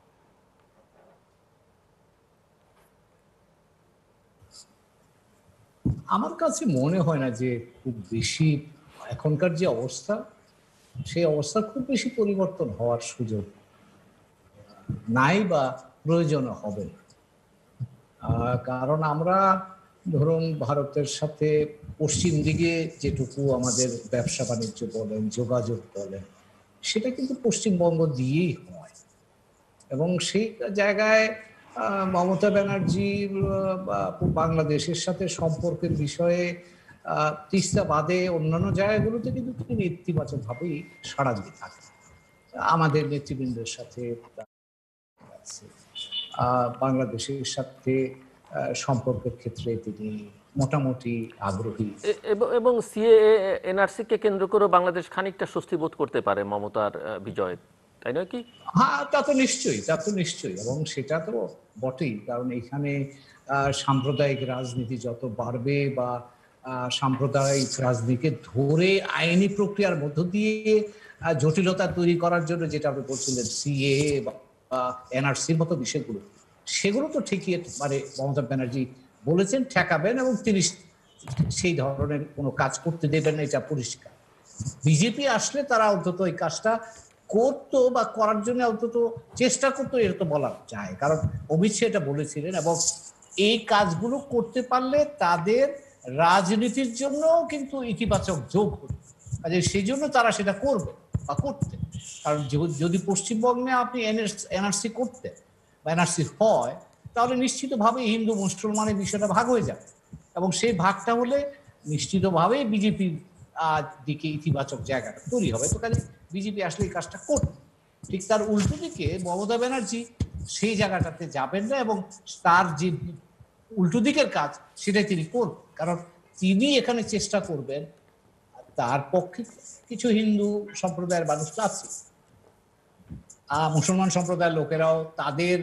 আমার কাছে মনে হয় না যে খুব বেশি এখনকার যে অবস্থা, সেই অবস্থা খুব বেশি পরিবর্তন হওয়ার সুযোগ নাই বা প্রয়োজন হবে না। কারণ আমরা ধরুন ভারতের সাথে পশ্চিম দিকে যেটুকু আমাদের ব্যবসা বাণিজ্য বলেন, যোগাযোগ বলেন, সেটা কিন্তু পশ্চিমবঙ্গ দিয়েই হয়। এবং সেই জায়গায় মমতা ব্যানার্জির বাংলাদেশের সাথে সম্পর্কের বিষয়ে তিস্তা বাদে অন্যান্য জায়গাগুলোতে কিন্তু তিনি ইতিবাচকভাবেই সাড়া দিয়ে থাকেন। আমাদের নেতৃবৃন্দের সাথে বাংলাদেশের সাথে সম্পর্কের ক্ষেত্রে তিনি মোটামুটি আগ্রহী। এবং সিএএ এনআরসি কে কেন্দ্র করে বাংলাদেশ খানিকটা স্বস্তি বোধ করতে পারে মমতার বিজয়, তাই নয় কি? হ্যাঁ, তা তো নিশ্চয়ই, তা তো নিশ্চয়ই, এবং সেটা তো বটেই। কারণ এখানে সাম্প্রদায়িক রাজনীতি যত বাড়বে বা সাম্প্রদায়িক রাজনীতিকে ধরে আইনি প্রক্রিয়ার মধ্য দিয়ে জটিলতা তৈরি করার জন্য যেটা আপনি বলছিলেন সিএএ বা এনআরসির মতো বিষয়গুলো, সেগুলো তো ঠিকই মানে মমতা ব্যানার্জি বলেছেন ঠেকাবেন, এবং তিনি সেই ধরনের কোনো কাজ করতে দেবেন না, এটা পরিষ্কার। বিজেপি আসলে তারা অন্তত এই কাজটা করতো বা করার জন্য অন্তত চেষ্টা করতো, এটা তো বলা যায়। কারণ অমিত শাহ এটা বলেছিলেন, এবং এই কাজগুলো করতে পারলে তাদের রাজনীতির জন্য কিন্তু ইতিবাচক যোগ হতো, কাজে সেই জন্য তারা সেটা করবে বা করতে। কারণ যদি পশ্চিমবঙ্গে আপনি এনআরসি করতে বা এনআরসি হয়, তাহলে নিশ্চিতভাবে হিন্দু মুসলমানের বিষয়টা ভাগ হয়ে যাবে, এবং সেই ভাগটা হলে নিশ্চিতভাবেই বিজেপির দিকে ইতিবাচক জায়গাটা তৈরি হবে। তো কাজে বিজেপি আসলে এই কাজটা করবে। ঠিক তার উল্টো দিকে মমতা ব্যানার্জি সেই জায়গাটাতে যাবেন না, এবং তার যে উল্টো দিকের কাজ সেটাই তিনি করবেন। কারণ তিনি এখানে চেষ্টা করবেন, তার পক্ষে কিছু হিন্দু সম্প্রদায়ের মানুষ আছে, মুসলমান সম্প্রদায়ের লোকেরাও তাদের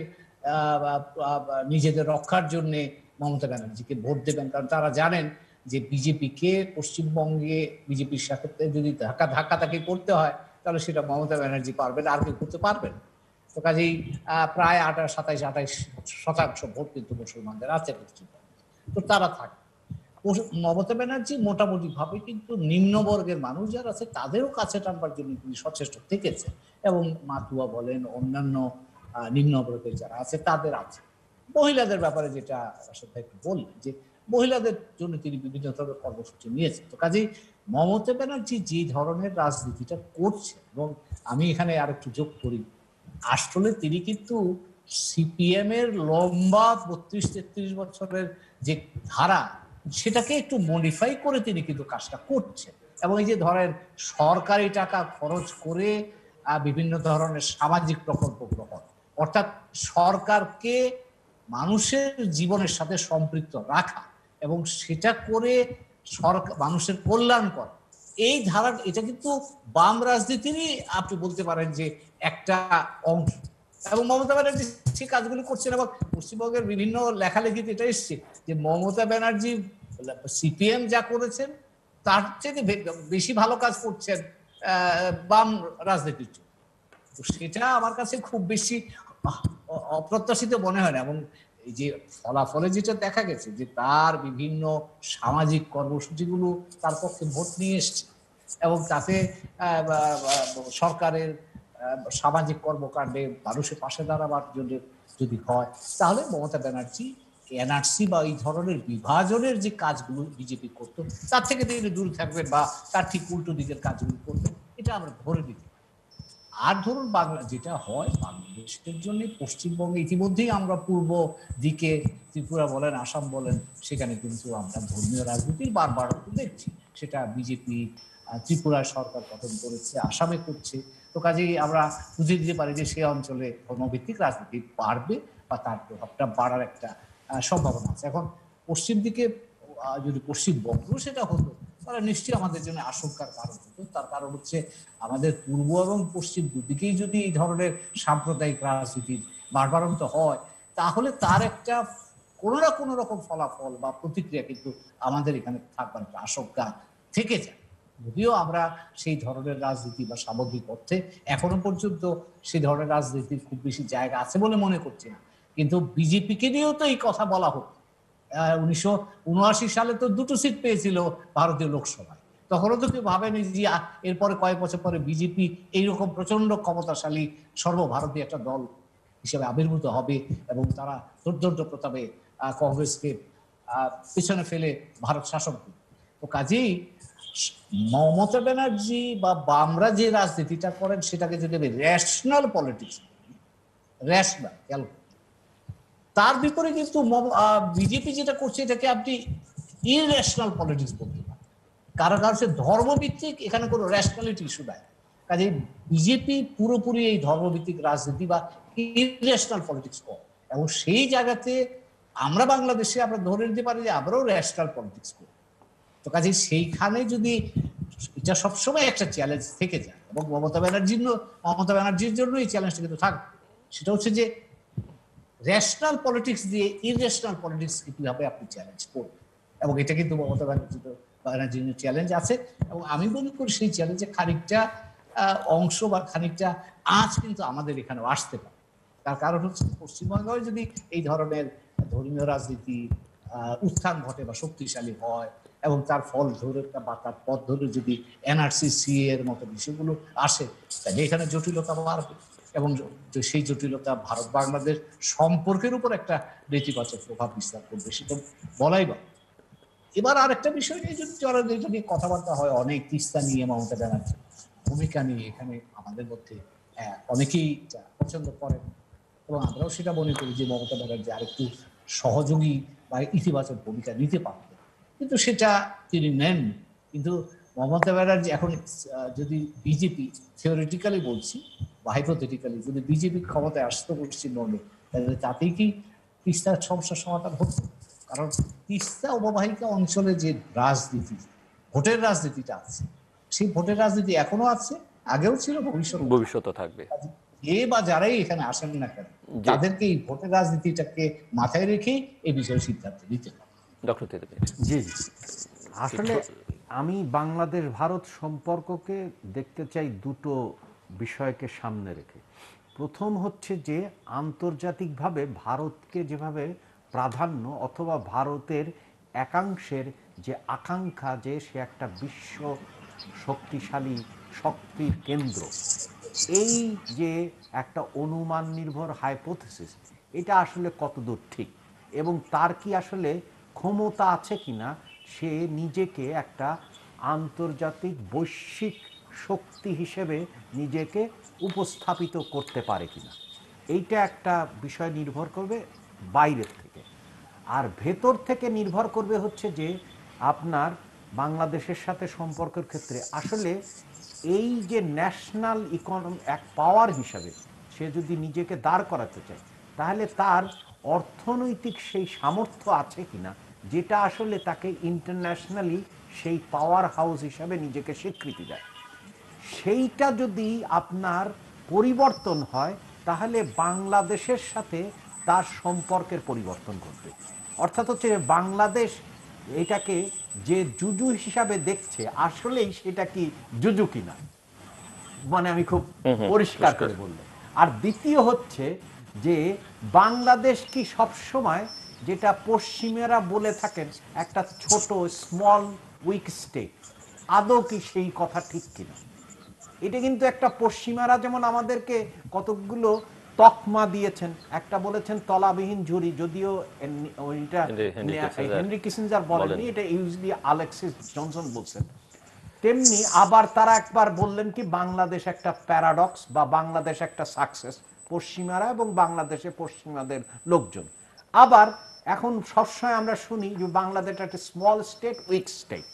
নিজেদের রক্ষার জন্য মমতা ব্যানার্জিকে ভোট দেবেন। কারণ তারা জানেন যে বিজেপিকে পশ্চিমবঙ্গে বিজেপির সাথে যদি ধাক্কা ধাক্কাধাক্কি করতে হয়, তাহলে সেটা মমতা ব্যানার্জি পারবেন, আর কেউ করতে পারবেন। তো কাজেই প্রায় আঠাশ সাতাইশ আঠাইশ শতাংশ ভোট কিন্তু মুসলমানদের আছে পশ্চিমবঙ্গে, তো তারা থাকে। মমতা ব্যানার্জি মোটামুটি ভাবে কিন্তু নিম্নবর্গের মানুষ যারা আছে তাদেরও কাছে টানবার জন্য তিনি সচেষ্ট থেকেছেন, এবং মাতুয়া বলেন অন্যান্য নিম্নবর্গের যারা আছে তাদের আছে। মহিলাদের ব্যাপারে যেটা রাশেদ একটু বললেন, যে মহিলাদের জন্য তিনি বিভিন্ন ধরনের কর্মসূচি নিয়েছেন। তো কাজেই মমতা ব্যানার্জি যে ধরনের রাজনীতিটা করছেন, এবং আমি এখানে আরেকটু যোগ করি, আসলে তিনি কিন্তু সিপিএম এর লম্বা বত্রিশ তেত্রিশ বছরের যে ধারা, সেটাকে একটু মডিফাই করে তিনি কিন্তু কাজটা করছেন। এবং এই যে ধরেন সরকারি টাকা খরচ করে বিভিন্ন ধরনের সামাজিক প্রকল্প গ্রহণ, অর্থাৎ সরকারকে মানুষের জীবনের সাথে সম্পৃক্ত রাখা এবং সেটা করে সরকার মানুষের কল্যাণ করা, এই ধারা, এটা কিন্তু বাম রাজনীতিরই আপনি বলতে পারেন যে একটা অংশ। এবং মমতা ব্যানার্জি সেই কাজগুলো করছেন, এবং পশ্চিমবঙ্গের বিভিন্ন লেখালেখিতে এটা এসছে যে মমতা ব্যানার্জি সিপিএম যা করেছেন তার থেকে বেশি ভালো কাজ করছেন আহ, বাম রাজনীতির জন্য। তো সেটা আমার কাছে খুব বেশি আহ, অ- অপ্রত্যাশিত মনে হয় না। এবং এই যে ফলাফলে যেটা দেখা গেছে যে তার বিভিন্ন সামাজিক কর্মসূচিগুলো তার পক্ষে ভোট নিয়ে এসছে, এবং তাতে আহ, বা- বা- সরকারের আহ, সামাজিক কর্মকাণ্ডে মানুষের পাশে দাঁড়াবার জন্য যদি হয়, তাহলে মমতা ব্যানার্জি এনআরসি বা এই ধরনের বিভাজনের যে কাজগুলো বিজেপি করতো তার থেকে তিনি দূরে থাকবেন, বা তার ঠিক উল্টো দিকের কাজগুলো করবেন, এটা আমরা ধরে নিতে পারি। আর ধরুন বাংলা যেটা হয় বাংলাদেশের জন্য, পশ্চিমবঙ্গে ইতিমধ্যেই আমরা পূর্ব দিকে ত্রিপুরা বলেন, আসাম বলেন, সেখানে কিন্তু আমরা ধর্মীয় রাজনীতির বারবার দেখছি। সেটা বিজেপি ত্রিপুরায় সরকার গঠন করেছে, আসামে করছে। তো কাজেই আমরা বুঝে দিতে পারি যে সে অঞ্চলে ধর্মভিত্তিক রাজনীতি বাড়বে, বা তার প্রভাবটা বাড়ার একটা আহ, সম্ভাবনা আছে। এখন পশ্চিম দিকে আহ, যদি পশ্চিমবঙ্গ সেটা হতো, তাহলে নিশ্চয়ই আমাদের জন্য আশঙ্কার কারণ হতো। তার কারণ হচ্ছে আমাদের পূর্ব এবং পশ্চিম দুদিকেই যদি এই ধরনের সাম্প্রদায়িক রাজনীতির বাড়বাড়ন্ত হয়, তাহলে তার একটা কোনো না কোনো রকম ফলাফল বা প্রতিক্রিয়া কিন্তু আমাদের এখানে থাকবার একটা আশঙ্কা থেকে যায়। যদিও আমরা সেই ধরনের রাজনীতি বা সামগ্রিক অর্থে এখনো পর্যন্ত সেই ধরনের রাজনীতির খুব বেশি জায়গা আছে বলে মনে করছি না। কিন্তু বিজেপিকে নিয়েও তো এই কথা বলা হতো। উনিশশো উনআশি সালে তো দুটো সিট পেয়েছিল ভারতীয় লোকসভায়। তখনও তো কেউ ভাবেনি যে এরপরে কয়েক বছর পরে বিজেপি এইরকম প্রচন্ড ক্ষমতাশালী সর্বভারতীয় একটা দল হিসেবে আবির্ভূত হবে, এবং তারা দুর্দণ্ড প্রতাপে কংগ্রেসকে পিছনে ফেলে ভারত শাসন করবে। তো কাজেই মমতা ব্যানার্জি বা বামরা যে রাজনীতিটা করেন সেটাকে যদি আমি রেশনাল পলিটিক্স, রেশনাল খেয়াল, তার বিপরীতে কিন্তু বিজেপি যেটা করছে এটাকে আপনি ইরেশনাল পলিটিক্স বলতে পারেন। কারণ কারণ সে ধর্মভিত্তিক, এখানে কোনো রেশনালিটি ইস্যু নাই। কাজে বিজেপি পুরোপুরি এই ধর্মভিত্তিক রাজনীতি বা ইরেশনাল পলিটিক্স করে, এবং সেই জায়গাতে আমরা বাংলাদেশে আমরা ধরে নিতে পারি যে আমরাও রেশনাল পলিটিক্স করি। তো কাজে সেইখানে যদি এটা সবসময় একটা চ্যালেঞ্জ থেকে যায়, এবং মমতা ব্যানার্জির মমতা ব্যানার্জির জন্য এই চ্যালেঞ্জটা কিন্তু থাকবে। সেটা হচ্ছে যে রেশনাল পলিটিক্স দিয়ে ইরেশনাল পলিটিক্স কিভাবে আপনি চ্যালেঞ্জ করবেন, এবং এটা কিন্তু মমতা ব্যানার্জির চ্যালেঞ্জ আছে। এবং আমি মনে করি সেই চ্যালেঞ্জে খানিকটা অংশ বা খানিকটা আঁচ কিন্তু আমাদের এখানেও আসতে পারে। তার কারণ হচ্ছে পশ্চিমবঙ্গে যদি এই ধরনের ধর্মীয় রাজনীতি উত্থান ঘটে বা শক্তিশালী হয়, এবং তার ফল ধরে বা তার পথ ধরে যদি এনআরসি সি এর মতো বিষয়গুলো আসে, তাহলে এখানে জটিলতা বাড়বে, এবং সেই জটিলতা ভারত বাংলাদেশ সম্পর্কের উপর একটা নেতিবাচক প্রভাব বিস্তার করবে, সেটা বলাই বা। এবার আর একটা বিষয় নিয়ে যদি যেটা নিয়ে কথাবার্তা হয় অনেক, তিস্তা নিয়ে মমতা ব্যানার্জি ভূমিকা নিয়ে এখানে আমাদের মধ্যে অনেকেই পছন্দ করেন, এবং আমরাও সেটা মনে করি যে মমতা ব্যানার্জি আরেকটু সহযোগী বা ইতিবাচক ভূমিকা নিতে পারতেন, কিন্তু সেটা তিনি নেন। কিন্তু মমতা ব্যানার্জি এখন যদি বিজেপি, থিওরিটিক্যালি বলছি বা হাইপোথেটিক্যালি, যদি বিজেপি ক্ষমতায় আসতে পশ্চিমবঙ্গে, তাহলে তাতেই কি তিস্তার সমস্যার সমাধান হতো? কারণ তিস্তা অববাহিকা অঞ্চলে যে রাজনীতি, ভোটের রাজনীতিটা আছে, সেই ভোটের রাজনীতি এখনো আছে, আগেও ছিল, ভবিষ্যতে ভবিষ্যতে থাকবে। এ বা যারাই এখানে আসেন না কেন, তাদেরকে এই ভোটের রাজনীতিটাকে মাথায় রেখেই এই বিষয়ে সিদ্ধান্ত নিতে হবে। ডক্টর তেজস্বী। জি জি, আসলে আমি বাংলাদেশ ভারত সম্পর্ককে দেখতে চাই দুটো বিষয়কে সামনে রেখে। প্রথম হচ্ছে যে আন্তর্জাতিকভাবে ভারতকে যেভাবে প্রাধান্য, অথবা ভারতের একাংশের যে আকাঙ্ক্ষা যে সে একটা বিশ্ব শক্তিশালী শক্তির কেন্দ্র, এই যে একটা অনুমান নির্ভর হাইপোথেসিস, এটা আসলে কতদূর ঠিক, এবং তার কি আসলে ক্ষমতা আছে কিনা সে নিজেকে একটা আন্তর্জাতিক বৈশ্বিক শক্তি হিসেবে নিজেকে উপস্থাপিত করতে পারে কিনা, এইটা একটা বিষয় নির্ভর করবে বাইরের থেকে। আর ভেতর থেকে নির্ভর করবে হচ্ছে যে আপনার বাংলাদেশের সাথে সম্পর্কের ক্ষেত্রে আসলে এই যে ন্যাশনাল ইকোনমি এক পাওয়ার হিসাবে সে যদি নিজেকে দাঁড় করাতে চায়, তাহলে তার অর্থনৈতিক সেই সামর্থ্য আছে কিনা যেটা আসলে তাকে ইন্টারন্যাশনালি সেই পাওয়ার হাউস হিসাবে নিজেকে স্বীকৃতি দেয়। সেইটা যদি আপনার পরিবর্তন হয়, তাহলে বাংলাদেশের সাথে তার সম্পর্কের পরিবর্তন ঘটবে। অর্থাৎ হচ্ছে বাংলাদেশ এটাকে যে জুজু হিসাবে দেখছে, আসলেই সেটা কি জুজু কিনা, মানে আমি খুব পরিষ্কার করে বললাম। আর দ্বিতীয় হচ্ছে যে বাংলাদেশ কি সবসময় যেটা পশ্চিমেরা বলে থাকেন একটা ছোট স্মল উইক স্টেট, আদৌ কি সেই কথা ঠিক কিনা? এটা কিন্তু একটা পশ্চিমারা যেমন আমাদেরকে কতগুলো তকমা দিয়েছেন, একটা বলেছেন তলাবিহীন ঝুড়ি, যদিও এন- ওইটা হেনরি কিসিঞ্জার হেনরি কিসিঞ্জার বলেননি, বলেননি। এটা ইউজুয়ালি আলেক্সিস জনসন বলছেন। তেমনি আবার তারা একবার বললেন কি বাংলাদেশ একটা প্যারাডক্স বা বাংলাদেশ একটা সাকসেস, পশ্চিমারা এবং বাংলাদেশে পশ্চিমাদের লোকজন। আবার এখন সবসময় আমরা শুনি যে বাংলাদেশ একটা স্মল স্টেট উইক স্টেট।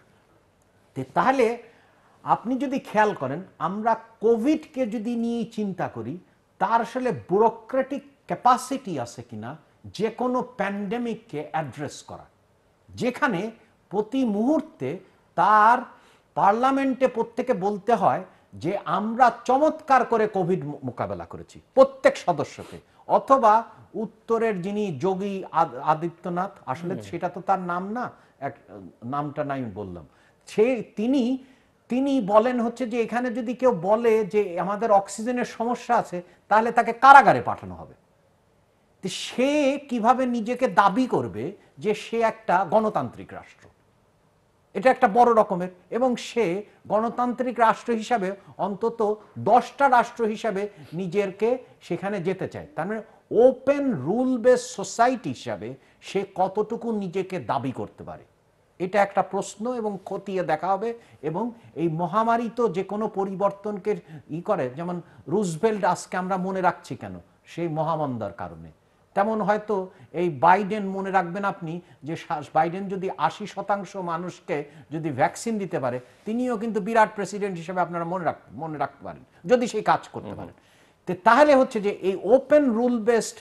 তাহলে আপনি যদি খেয়াল করেন আমরা কোভিডকে যদি নিয়ে চিন্তা করি, তার আসলে ব্যুরোক্রেটিক ক্যাপাসিটি আছে কিনা যে কোনো প্যান্ডেমিককে অ্যাড্রেস করা, যেখানে প্রতি মুহূর্তে তার পার্লামেন্টে প্রত্যেকে বলতে হয় যে আমরা চমৎকার করে কোভিড মোকাবেলা করেছি প্রত্যেক সদস্যকে, অথবা উত্তরের যিনি যোগী আদিত্যনাথ, আসলে সেটা তো তার নাম না, এক নামটা নাই বললাম, সে তিনি তিনি বলেন হচ্ছে যে এখানে যদি কেউ বলে যে আমাদের অক্সিজেনের সমস্যা আছে তাহলে তাকে কারাগারে পাঠানো হবে। সে কিভাবে নিজেকে দাবি করবে যে সে একটা গণতান্ত্রিক রাষ্ট্র? এটা একটা বড় রকমের, এবং সে গণতান্ত্রিক রাষ্ট্র হিসাবে অন্তত দশটা রাষ্ট্র হিসাবে নিজেকে সেখানে যেতে চায়। তার মানে ওপেন রুল বেস সোসাইটি হিসাবে সে কতটুকু নিজেকে দাবি করতে পারে, এটা একটা প্রশ্ন, এবং খতিয়ে দেখা হবে। এবং এই মহামারী তো যে কোনো পরিবর্তনকে ই করে, যেমন রুজভেল্ট আজকে আমরা মনে রাখছি কেন, সেই মহামন্দার কারণে। তেমন হয়তো এই বাইডেন মনে রাখবেন আপনি, যে বাইডেন যদি আশি শতাংশ মানুষকে যদি ভ্যাকসিন দিতে পারে, তিনিও কিন্তু বিরাট প্রেসিডেন্ট হিসেবে আপনারা মনে রাখ মনে রাখতে পারেন যদি সেই কাজ করতে পারেন। তাহলে হচ্ছে যে এই ওপেন রুল বেসড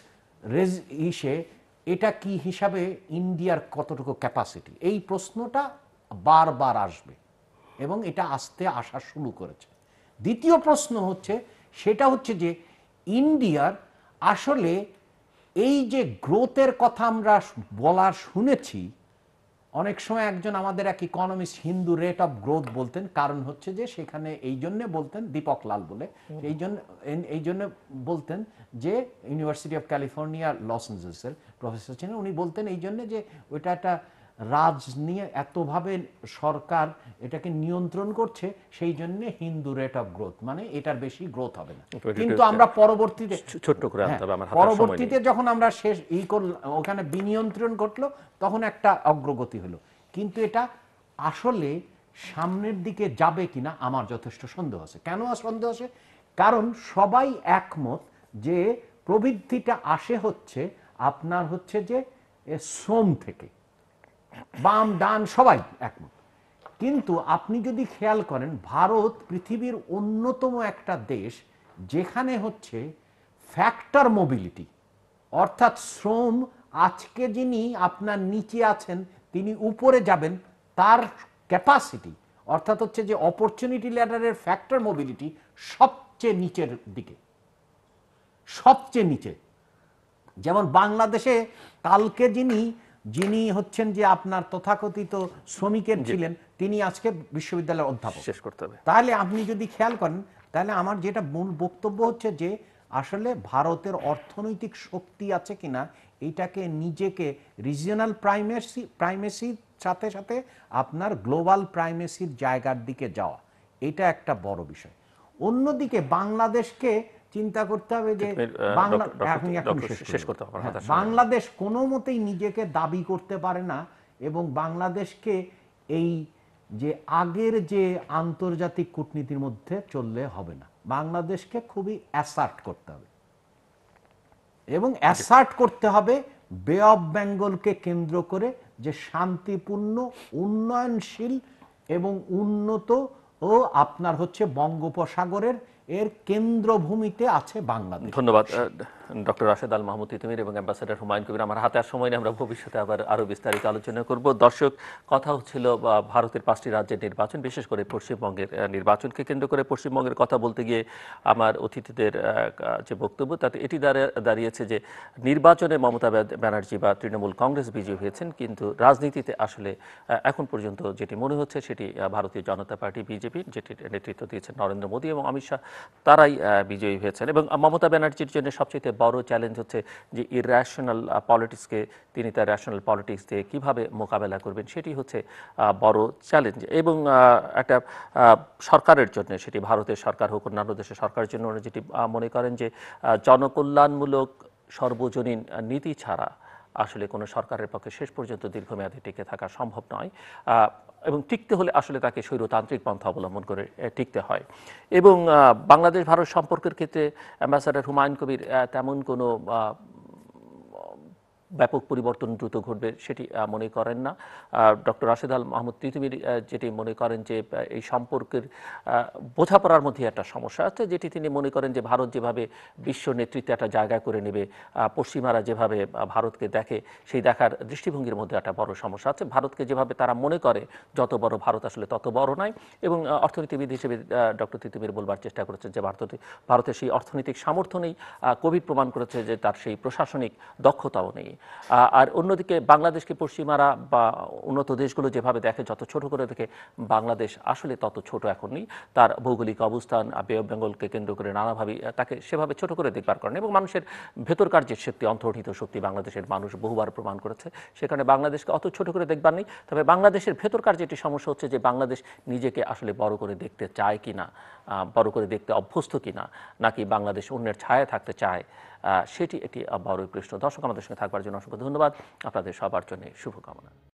ইসে এটা কি হিসাবে ইন্ডিয়ার কতটুকু ক্যাপাসিটি, এই প্রশ্নটা বারবার আসবে এবং এটা আসতে আসা শুরু করেছে। দ্বিতীয় প্রশ্ন হচ্ছে সেটা হচ্ছে যে ইন্ডিয়ার আসলে এই যে গ্রোথের কথা আমরা বলার শুনেছি, অনেক সময় একজন আমাদের এক economist Hindu rate of growth বলতেন, কারণ হচ্ছে যে সেখানে এই জন্য বলতেন, দীপক লাল বলে, এই জন্য এই জন্য বলতেন যে ইউনিভার্সিটি অফ ক্যালিফোর্নিয়া লস অ্যাঞ্জেলেসের প্রফেসর ছিলেন, উনি বলতেন এই জন্য যে ওইটা একটা রাজ নিয়ে এতভাবে সরকার এটাকে নিয়ন্ত্রণ করছে, সেই জন্য হিন্দু রেট অফ গ্রোথ, মানে এটার বেশি গ্রোথ হবে না। কিন্তু আমরা পরবর্তীতে ছোট্ট করে আনতে হবে, আমার হাতে সময় নেই। পরবর্তীতে যখন আমরা শেষ ই করলাম, ওখানে বিনিয়ন্ত্রণ ঘটলো, তখন একটা অগ্রগতি হলো। কিন্তু এটা আসলে সামনের দিকে যাবে কিনা আমার যথেষ্ট সন্দেহ আছে। কেন সন্দেহ আছে? কারণ সবাই একমত যে প্রবৃদ্ধিটা আসে হচ্ছে আপনার হচ্ছে যে শ্রম থেকে, বাম ডান সবাই একমত। কিন্তু আপনি যদি খেয়াল করেন, ভারত পৃথিবীর অন্যতম একটা দেশ যেখানে হচ্ছে ফ্যাক্টর মোবিলিটি, অর্থাৎ শ্রম, আজকে যিনি আপনার নিচে আছেন তিনি উপরে যাবেন, তার ক্যাপাসিটি অর্থাৎ হচ্ছে যে অপরচুনিটি ল্যাডারের ফ্যাক্টর মোবিলিটি সবচেয়ে নিচের দিকে, সবচেয়ে নিচে। যেমন বাংলাদেশে কালকে যিনি যিনি হচ্ছেন যে আপনার তথাকথিত শ্রমিকের ছিলেন, তিনি আজকে বিশ্ববিদ্যালয়ের অধ্যাপক। শেষ করতে হবে। তাহলে আপনি যদি খেয়াল করেন, তাহলে আমার যেটা মূল বক্তব্য হচ্ছে যে আসলে ভারতের অর্থনৈতিক শক্তি আছে কিনা, এইটাকে নিজেকে রিজিওনাল প্রাইমেসি প্রাইমেসির সাথে সাথে আপনার গ্লোবাল প্রাইমেসির জায়গার দিকে যাওয়া, এটা একটা বড় বিষয়। অন্যদিকে বাংলাদেশকে চিন্তা করতে হবে যে বাংলাদেশ কোনো মতেই নিজেকে দাবি করতে পারে না, এবং বাংলাদেশকে এই যে আগের যে আন্তর্জাতিক কূটনীতির মধ্যে চললে হবে না, বাংলাদেশকে খুবই অ্যাসার্ট করতে হবে, এবং অ্যাসার্ট করতে হবে বে অফ বেঙ্গলকে কেন্দ্র করে, যে শান্তিপূর্ণ, উন্নয়নশীল এবং উন্নত ও আপনার হচ্ছে বঙ্গোপসাগরের এর কেন্দ্রভূমিতে আছে বাংলাদেশ। ধন্যবাদ। ডক্টর রাশেদ আল মাহমুদ তিতুমির এবং অ্যাম্বাসেডর হুমায়ুন কবির। আমার হাতে আর সময় নেই, আমরা ভবিষ্যতে আবার আরও বিস্তারিত আলোচনা করব। দর্শক, কথা হচ্ছিল বা, ভারতের পাঁচটি রাজ্যের নির্বাচন, বিশেষ করে পশ্চিমবঙ্গের আহ, নির্বাচনকে কেন্দ্র করে। পশ্চিমবঙ্গের কথা বলতে গিয়ে আমার অতিথিদের আহ, যে বক্তব্য, তাতে এটি দাঁড়া- দাঁড়িয়েছে যে নির্বাচনে মমতা ব্যাদ- ব্যানার্জি বা তৃণমূল কংগ্রেস বিজয়ী হয়েছেন, কিন্তু রাজনীতিতে আসলে আহ, এখন পর্যন্ত যেটি মনে হচ্ছে সেটি আহ, ভারতীয় জনতা পার্টি বিজেপি, যেটি নেতৃত্ব দিয়েছেন নরেন্দ্র মোদী এবং অমিত শাহ, তারাই আহ, বিজয়ী হয়েছেন। এবং মমতা ব্যানার্জির জন্য সবচেয়ে বড় চ্যালেঞ্জ হচ্ছে যে ইররেশনাল পলিটিক্সকে তিনি তার রেশনাল পলিটিক্স দিয়ে কীভাবে মোকাবেলা করবেন, সেটি হচ্ছে আহ, বড় চ্যালেঞ্জ। এবং আহ, একটা আহ, সরকারের জন্য, সেটি ভারতের সরকার হোক অন্যান্য দেশের সরকারের জন্য, ওরা যেটি আহ, মনে করেন যে আহ, জনকল্যাণমূলক সর্বজনীন নীতি ছাড়া আসলে কোনো সরকারের পক্ষে শেষ পর্যন্ত দীর্ঘমেয়াদে টিকে থাকা সম্ভব নয়। আহ, এবং টিকতে হলে আসলে তাকে স্বৈরতান্ত্রিক পন্থা অবলম্বন করে আহ, টিকতে হয়। এবং আহ, বাংলাদেশ ভারত সম্পর্কের ক্ষেত্রে অ্যাম্বাসাডার হুমায়ুন কবির আহ, তেমন কোনো আহ, ব্যাপক পরিবর্তন দ্রুত ঘটবে সেটি আহ, মনে করেন না। ডক্টর রাশেদ আল মাহমুদ তিতুমির আহ, যেটি মনে করেন যে আহ, এই সম্পর্কের আহ, বোঝাপড়ার মধ্যে একটা সমস্যা আছে, যেটি তিনি মনে করেন যে ভারত যেভাবে বিশ্ব নেতৃত্বে একটা জায়গা করে নেবে, আহ, পশ্চিমারা যেভাবে আহ, ভারতকে দেখে, সেই দেখার দৃষ্টিভঙ্গির মধ্যে একটা বড় সমস্যা আছে। ভারতকে যেভাবে তারা মনে করে যত বড় ভারত, আসলে তত বড় নয়। এবং আহ, অর্থনীতিবিদ হিসেবে ডক্টর তিতুমির বলবার চেষ্টা করেছেন যে ভারত ভারতের সেই অর্থনৈতিক সামর্থ্য নেই। আহ, কোভিড প্রমাণ করেছে যে তার সেই প্রশাসনিক দক্ষতাও নেই। আহ, আর অন্যদিকে বাংলাদেশকে পশ্চিমারা বা উন্নত দেশগুলো যেভাবে দেখে, যত ছোট করে দেখে, বাংলাদেশ আসলে তত ছোট এখন নেই। তার ভৌগোলিক অবস্থান, বে অফ বেঙ্গলকে কেন্দ্র করে নানাভাবে আহ, তাকে সেভাবে ছোট করে দেখবার কারণে, এবং মানুষের ভেতরকার যে শক্তি, অন্তর্নিহিত শক্তি বাংলাদেশের মানুষ বহুবার প্রমাণ করেছে, সেখানে বাংলাদেশকে অত ছোট করে দেখবার নেই। তবে বাংলাদেশের ভেতরকার যেটি সমস্যা হচ্ছে যে বাংলাদেশ নিজেকে আসলে বড় করে দেখতে চায় কিনা, আহ, বড় করে দেখতে অভ্যস্ত কিনা, নাকি বাংলাদেশ অন্যের ছায়ায় থাকতে চায়, আহ, সেটি একটি বড় প্রশ্ন। দর্শক, আমাদের সঙ্গে থাকবার জন্য অসংখ্য ধন্যবাদ। আপনাদের সবার জন্য শুভকামনা।